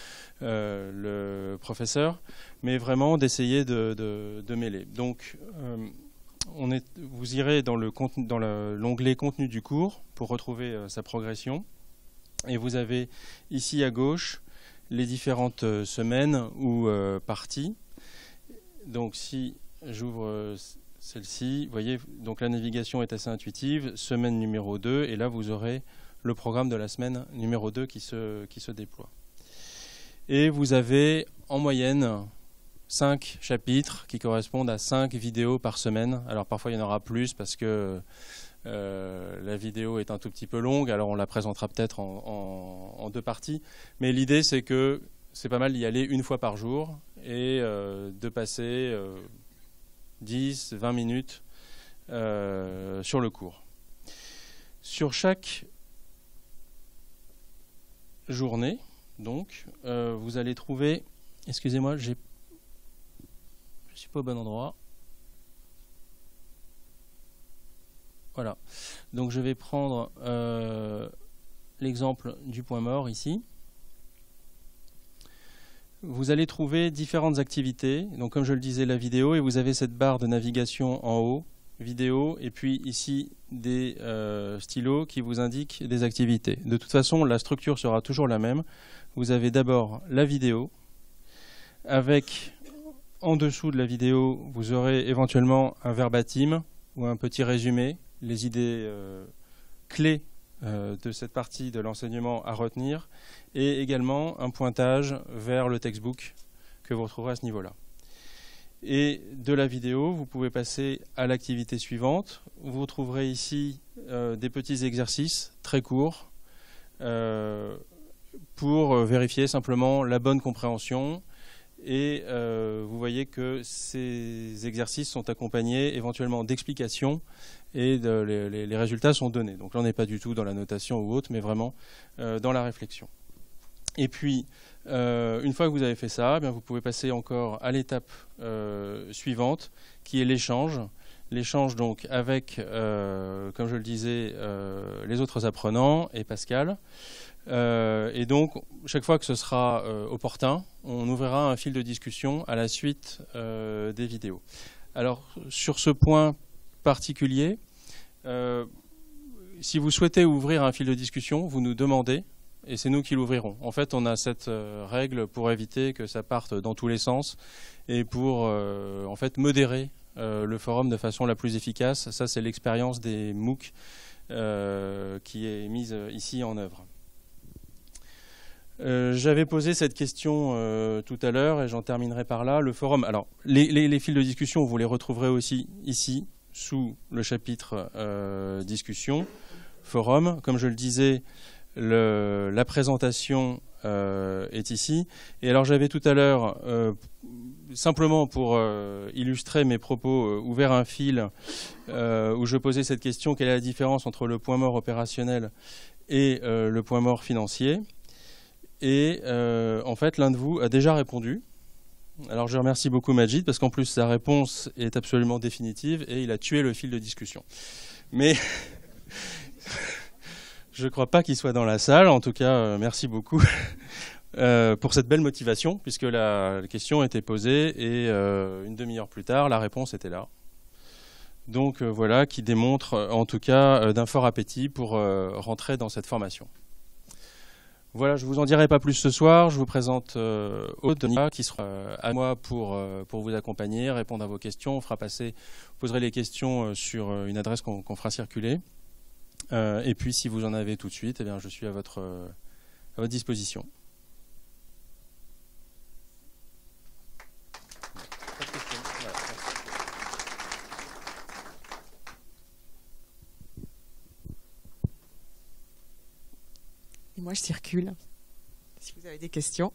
le professeur, mais vraiment d'essayer de mêler. Donc vous irez dans l'onglet contenu du cours pour retrouver sa progression et vous avez ici à gauche les différentes semaines ou parties. Donc si j'ouvre celle-ci, vous voyez, donc la navigation est assez intuitive, semaine numéro 2, et là vous aurez le programme de la semaine numéro 2 qui se déploie. Et vous avez en moyenne 5 chapitres qui correspondent à 5 vidéos par semaine. Alors parfois il y en aura plus parce que la vidéo est un tout petit peu longue, alors on la présentera peut-être en 2 parties. Mais l'idée c'est que c'est pas mal d'y aller une fois par jour et de passer 10-20 minutes sur le cours. Sur chaque journée, donc, vous allez trouver... Excusez-moi, je ne suis pas au bon endroit. Voilà. Donc je vais prendre l'exemple du point mort ici. Vous allez trouver différentes activités. Donc comme je le disais, la vidéo, et vous avez cette barre de navigation en haut, vidéo, et puis ici des stylos qui vous indiquent des activités. De toute façon, la structure sera toujours la même. Vous avez d'abord la vidéo, avec en dessous de la vidéo, vous aurez éventuellement un verbatim ou un petit résumé, les idées clés de cette partie de l'enseignement à retenir, et également un pointage vers le textbook que vous retrouverez à ce niveau-là. Et de la vidéo, vous pouvez passer à l'activité suivante. Vous trouverez ici des petits exercices très courts pour vérifier simplement la bonne compréhension Et vous voyez que ces exercices sont accompagnés éventuellement d'explications et les résultats sont donnés. Donc là, on n'est pas du tout dans la notation ou autre, mais vraiment dans la réflexion. Et puis, une fois que vous avez fait ça, bien, vous pouvez passer encore à l'étape suivante, qui est l'échange. L'échange donc avec, comme je le disais, les autres apprenants et Pascal. Et donc, chaque fois que ce sera opportun, on ouvrira un fil de discussion à la suite des vidéos. Alors, sur ce point particulier, si vous souhaitez ouvrir un fil de discussion, vous nous demandez, et c'est nous qui l'ouvrirons. En fait, on a cette règle pour éviter que ça parte dans tous les sens et pour en fait modérer le forum de façon la plus efficace. Ça, c'est l'expérience des MOOC qui est mise ici en œuvre. J'avais posé cette question tout à l'heure et j'en terminerai par là. Le forum, alors les fils de discussion, vous les retrouverez aussi ici sous le chapitre discussion, forum. Comme je le disais, la présentation est ici. Et alors j'avais tout à l'heure, simplement pour illustrer mes propos, ouvert un fil où je posais cette question: quelle est la différence entre le point mort opérationnel et le point mort financier? Et en fait, l'un de vous a déjà répondu. Alors je remercie beaucoup Majid, parce qu'en plus sa réponse est absolument définitive et il a tué le fil de discussion. Mais je ne crois pas qu'il soit dans la salle. En tout cas, merci beaucoup pour cette belle motivation, puisque la question était posée et une demi-heure plus tard, la réponse était là. Donc voilà, qui démontre en tout cas d'un fort appétit pour rentrer dans cette formation. Voilà, je ne vous en dirai pas plus ce soir. Je vous présente Aude, qui sera à moi pour vous accompagner, répondre à vos questions. On fera passer, vous poserez les questions sur une adresse qu'on fera circuler. Et puis, si vous en avez tout de suite, eh bien, je suis à votre disposition. Et moi, je circule. Si vous avez des questions.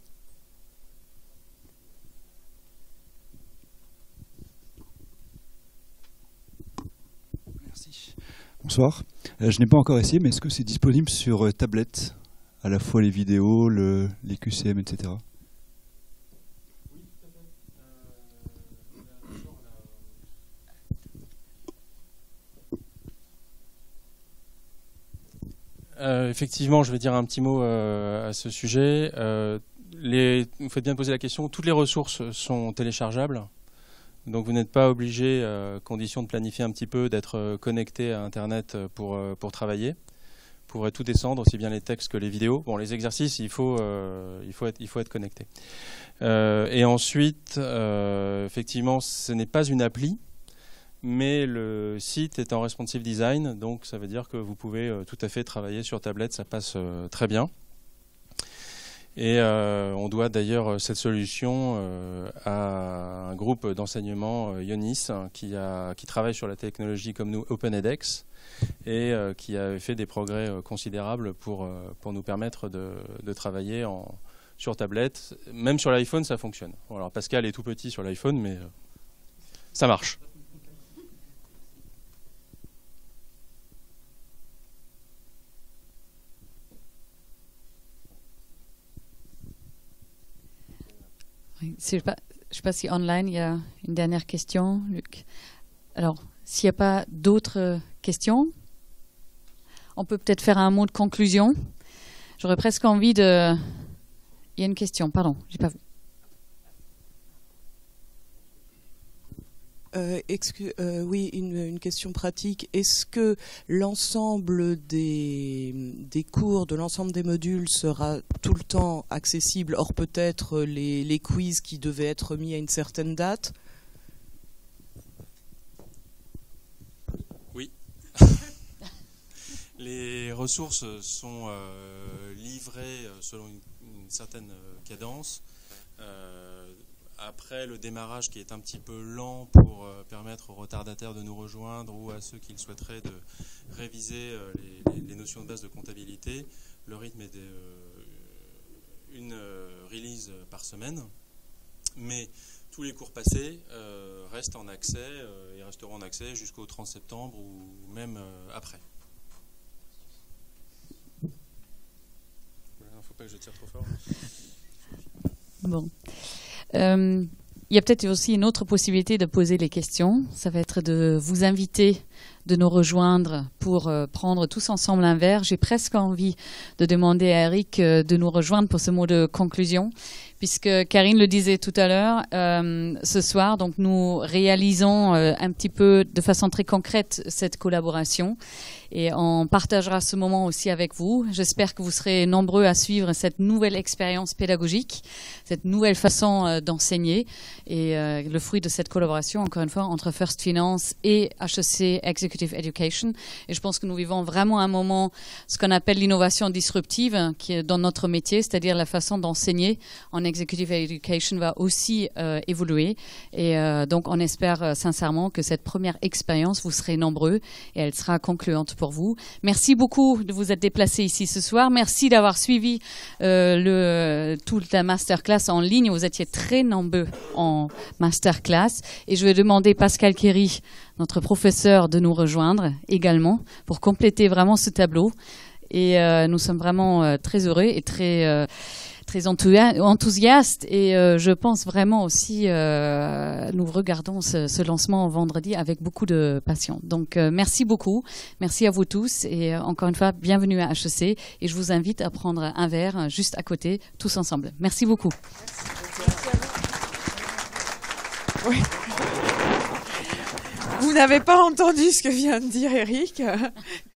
Merci. Bonsoir. Je n'ai pas encore essayé, mais est-ce que c'est disponible sur tablette, à la fois les vidéos, les QCM, etc. Effectivement, je vais dire un petit mot à ce sujet. Vous faites bien de poser la question. Toutes les ressources sont téléchargeables. Donc vous n'êtes pas obligé, condition de planifier un petit peu, d'être connecté à Internet pour travailler. Vous pourrez tout descendre, aussi bien les textes que les vidéos. Bon, les exercices, il faut être connecté. Et ensuite, effectivement, ce n'est pas une appli, mais le site est en responsive design, donc ça veut dire que vous pouvez tout à fait travailler sur tablette, ça passe très bien. Et on doit d'ailleurs cette solution à un groupe d'enseignement Ionis qui travaille sur la technologie comme nous, OpenEdX, et qui a fait des progrès considérables pour nous permettre de travailler sur tablette. Même sur l'iPhone, ça fonctionne. Bon, alors Pascal est tout petit sur l'iPhone, mais ça marche. Je ne sais pas si online il y a une dernière question, Luc. Alors, s'il n'y a pas d'autres questions, on peut peut-être faire un mot de conclusion. J'aurais presque envie de... Il y a une question, pardon, j'ai pas vu. Oui, une question pratique. Est-ce que l'ensemble des cours, de l'ensemble des modules sera tout le temps accessible, hors peut-être les quiz qui devaient être mis à une certaine date? Oui. Les ressources sont livrées selon une certaine cadence. Après le démarrage qui est un petit peu lent pour permettre aux retardataires de nous rejoindre ou à ceux qui le souhaiteraient de réviser les notions de base de comptabilité, le rythme est une release par semaine. Mais tous les cours passés restent en accès et resteront en accès jusqu'au 30 septembre ou même après. Il ne faut pas que je tire trop fort. Bon. Il y a peut-être aussi une autre possibilité de poser les questions. Ça va être de vous inviter de nous rejoindre pour prendre tous ensemble un verre. J'ai presque envie de demander à Eric de nous rejoindre pour ce mot de conclusion, puisque Karine le disait tout à l'heure, ce soir, donc nous réalisons un petit peu de façon très concrète cette collaboration et on partagera ce moment aussi avec vous. J'espère que vous serez nombreux à suivre cette nouvelle expérience pédagogique, cette nouvelle façon d'enseigner et le fruit de cette collaboration, encore une fois, entre First Finance et HEC Executive Education. Et je pense que nous vivons vraiment un moment, ce qu'on appelle l'innovation disruptive, qui est dans notre métier, c'est-à-dire la façon d'enseigner en Executive Education va aussi évoluer. Et donc, on espère sincèrement que cette première expérience, vous serez nombreux et elle sera concluante pour vous. Merci beaucoup de vous être déplacés ici ce soir. Merci d'avoir suivi toute la masterclass en ligne. Vous étiez très nombreux en masterclass. Et je vais demander Pascal Kéry, notre professeur, de nous rejoindre également pour compléter vraiment ce tableau. Et nous sommes vraiment très heureux et très enthousiastes. Et je pense vraiment aussi, nous regardons ce lancement vendredi avec beaucoup de passion. Donc merci beaucoup. Merci à vous tous. Et encore une fois, bienvenue à HEC. Et je vous invite à prendre un verre juste à côté, tous ensemble. Merci beaucoup. Merci à vous. Oui. Vous n'avez pas entendu ce que vient de dire Eric.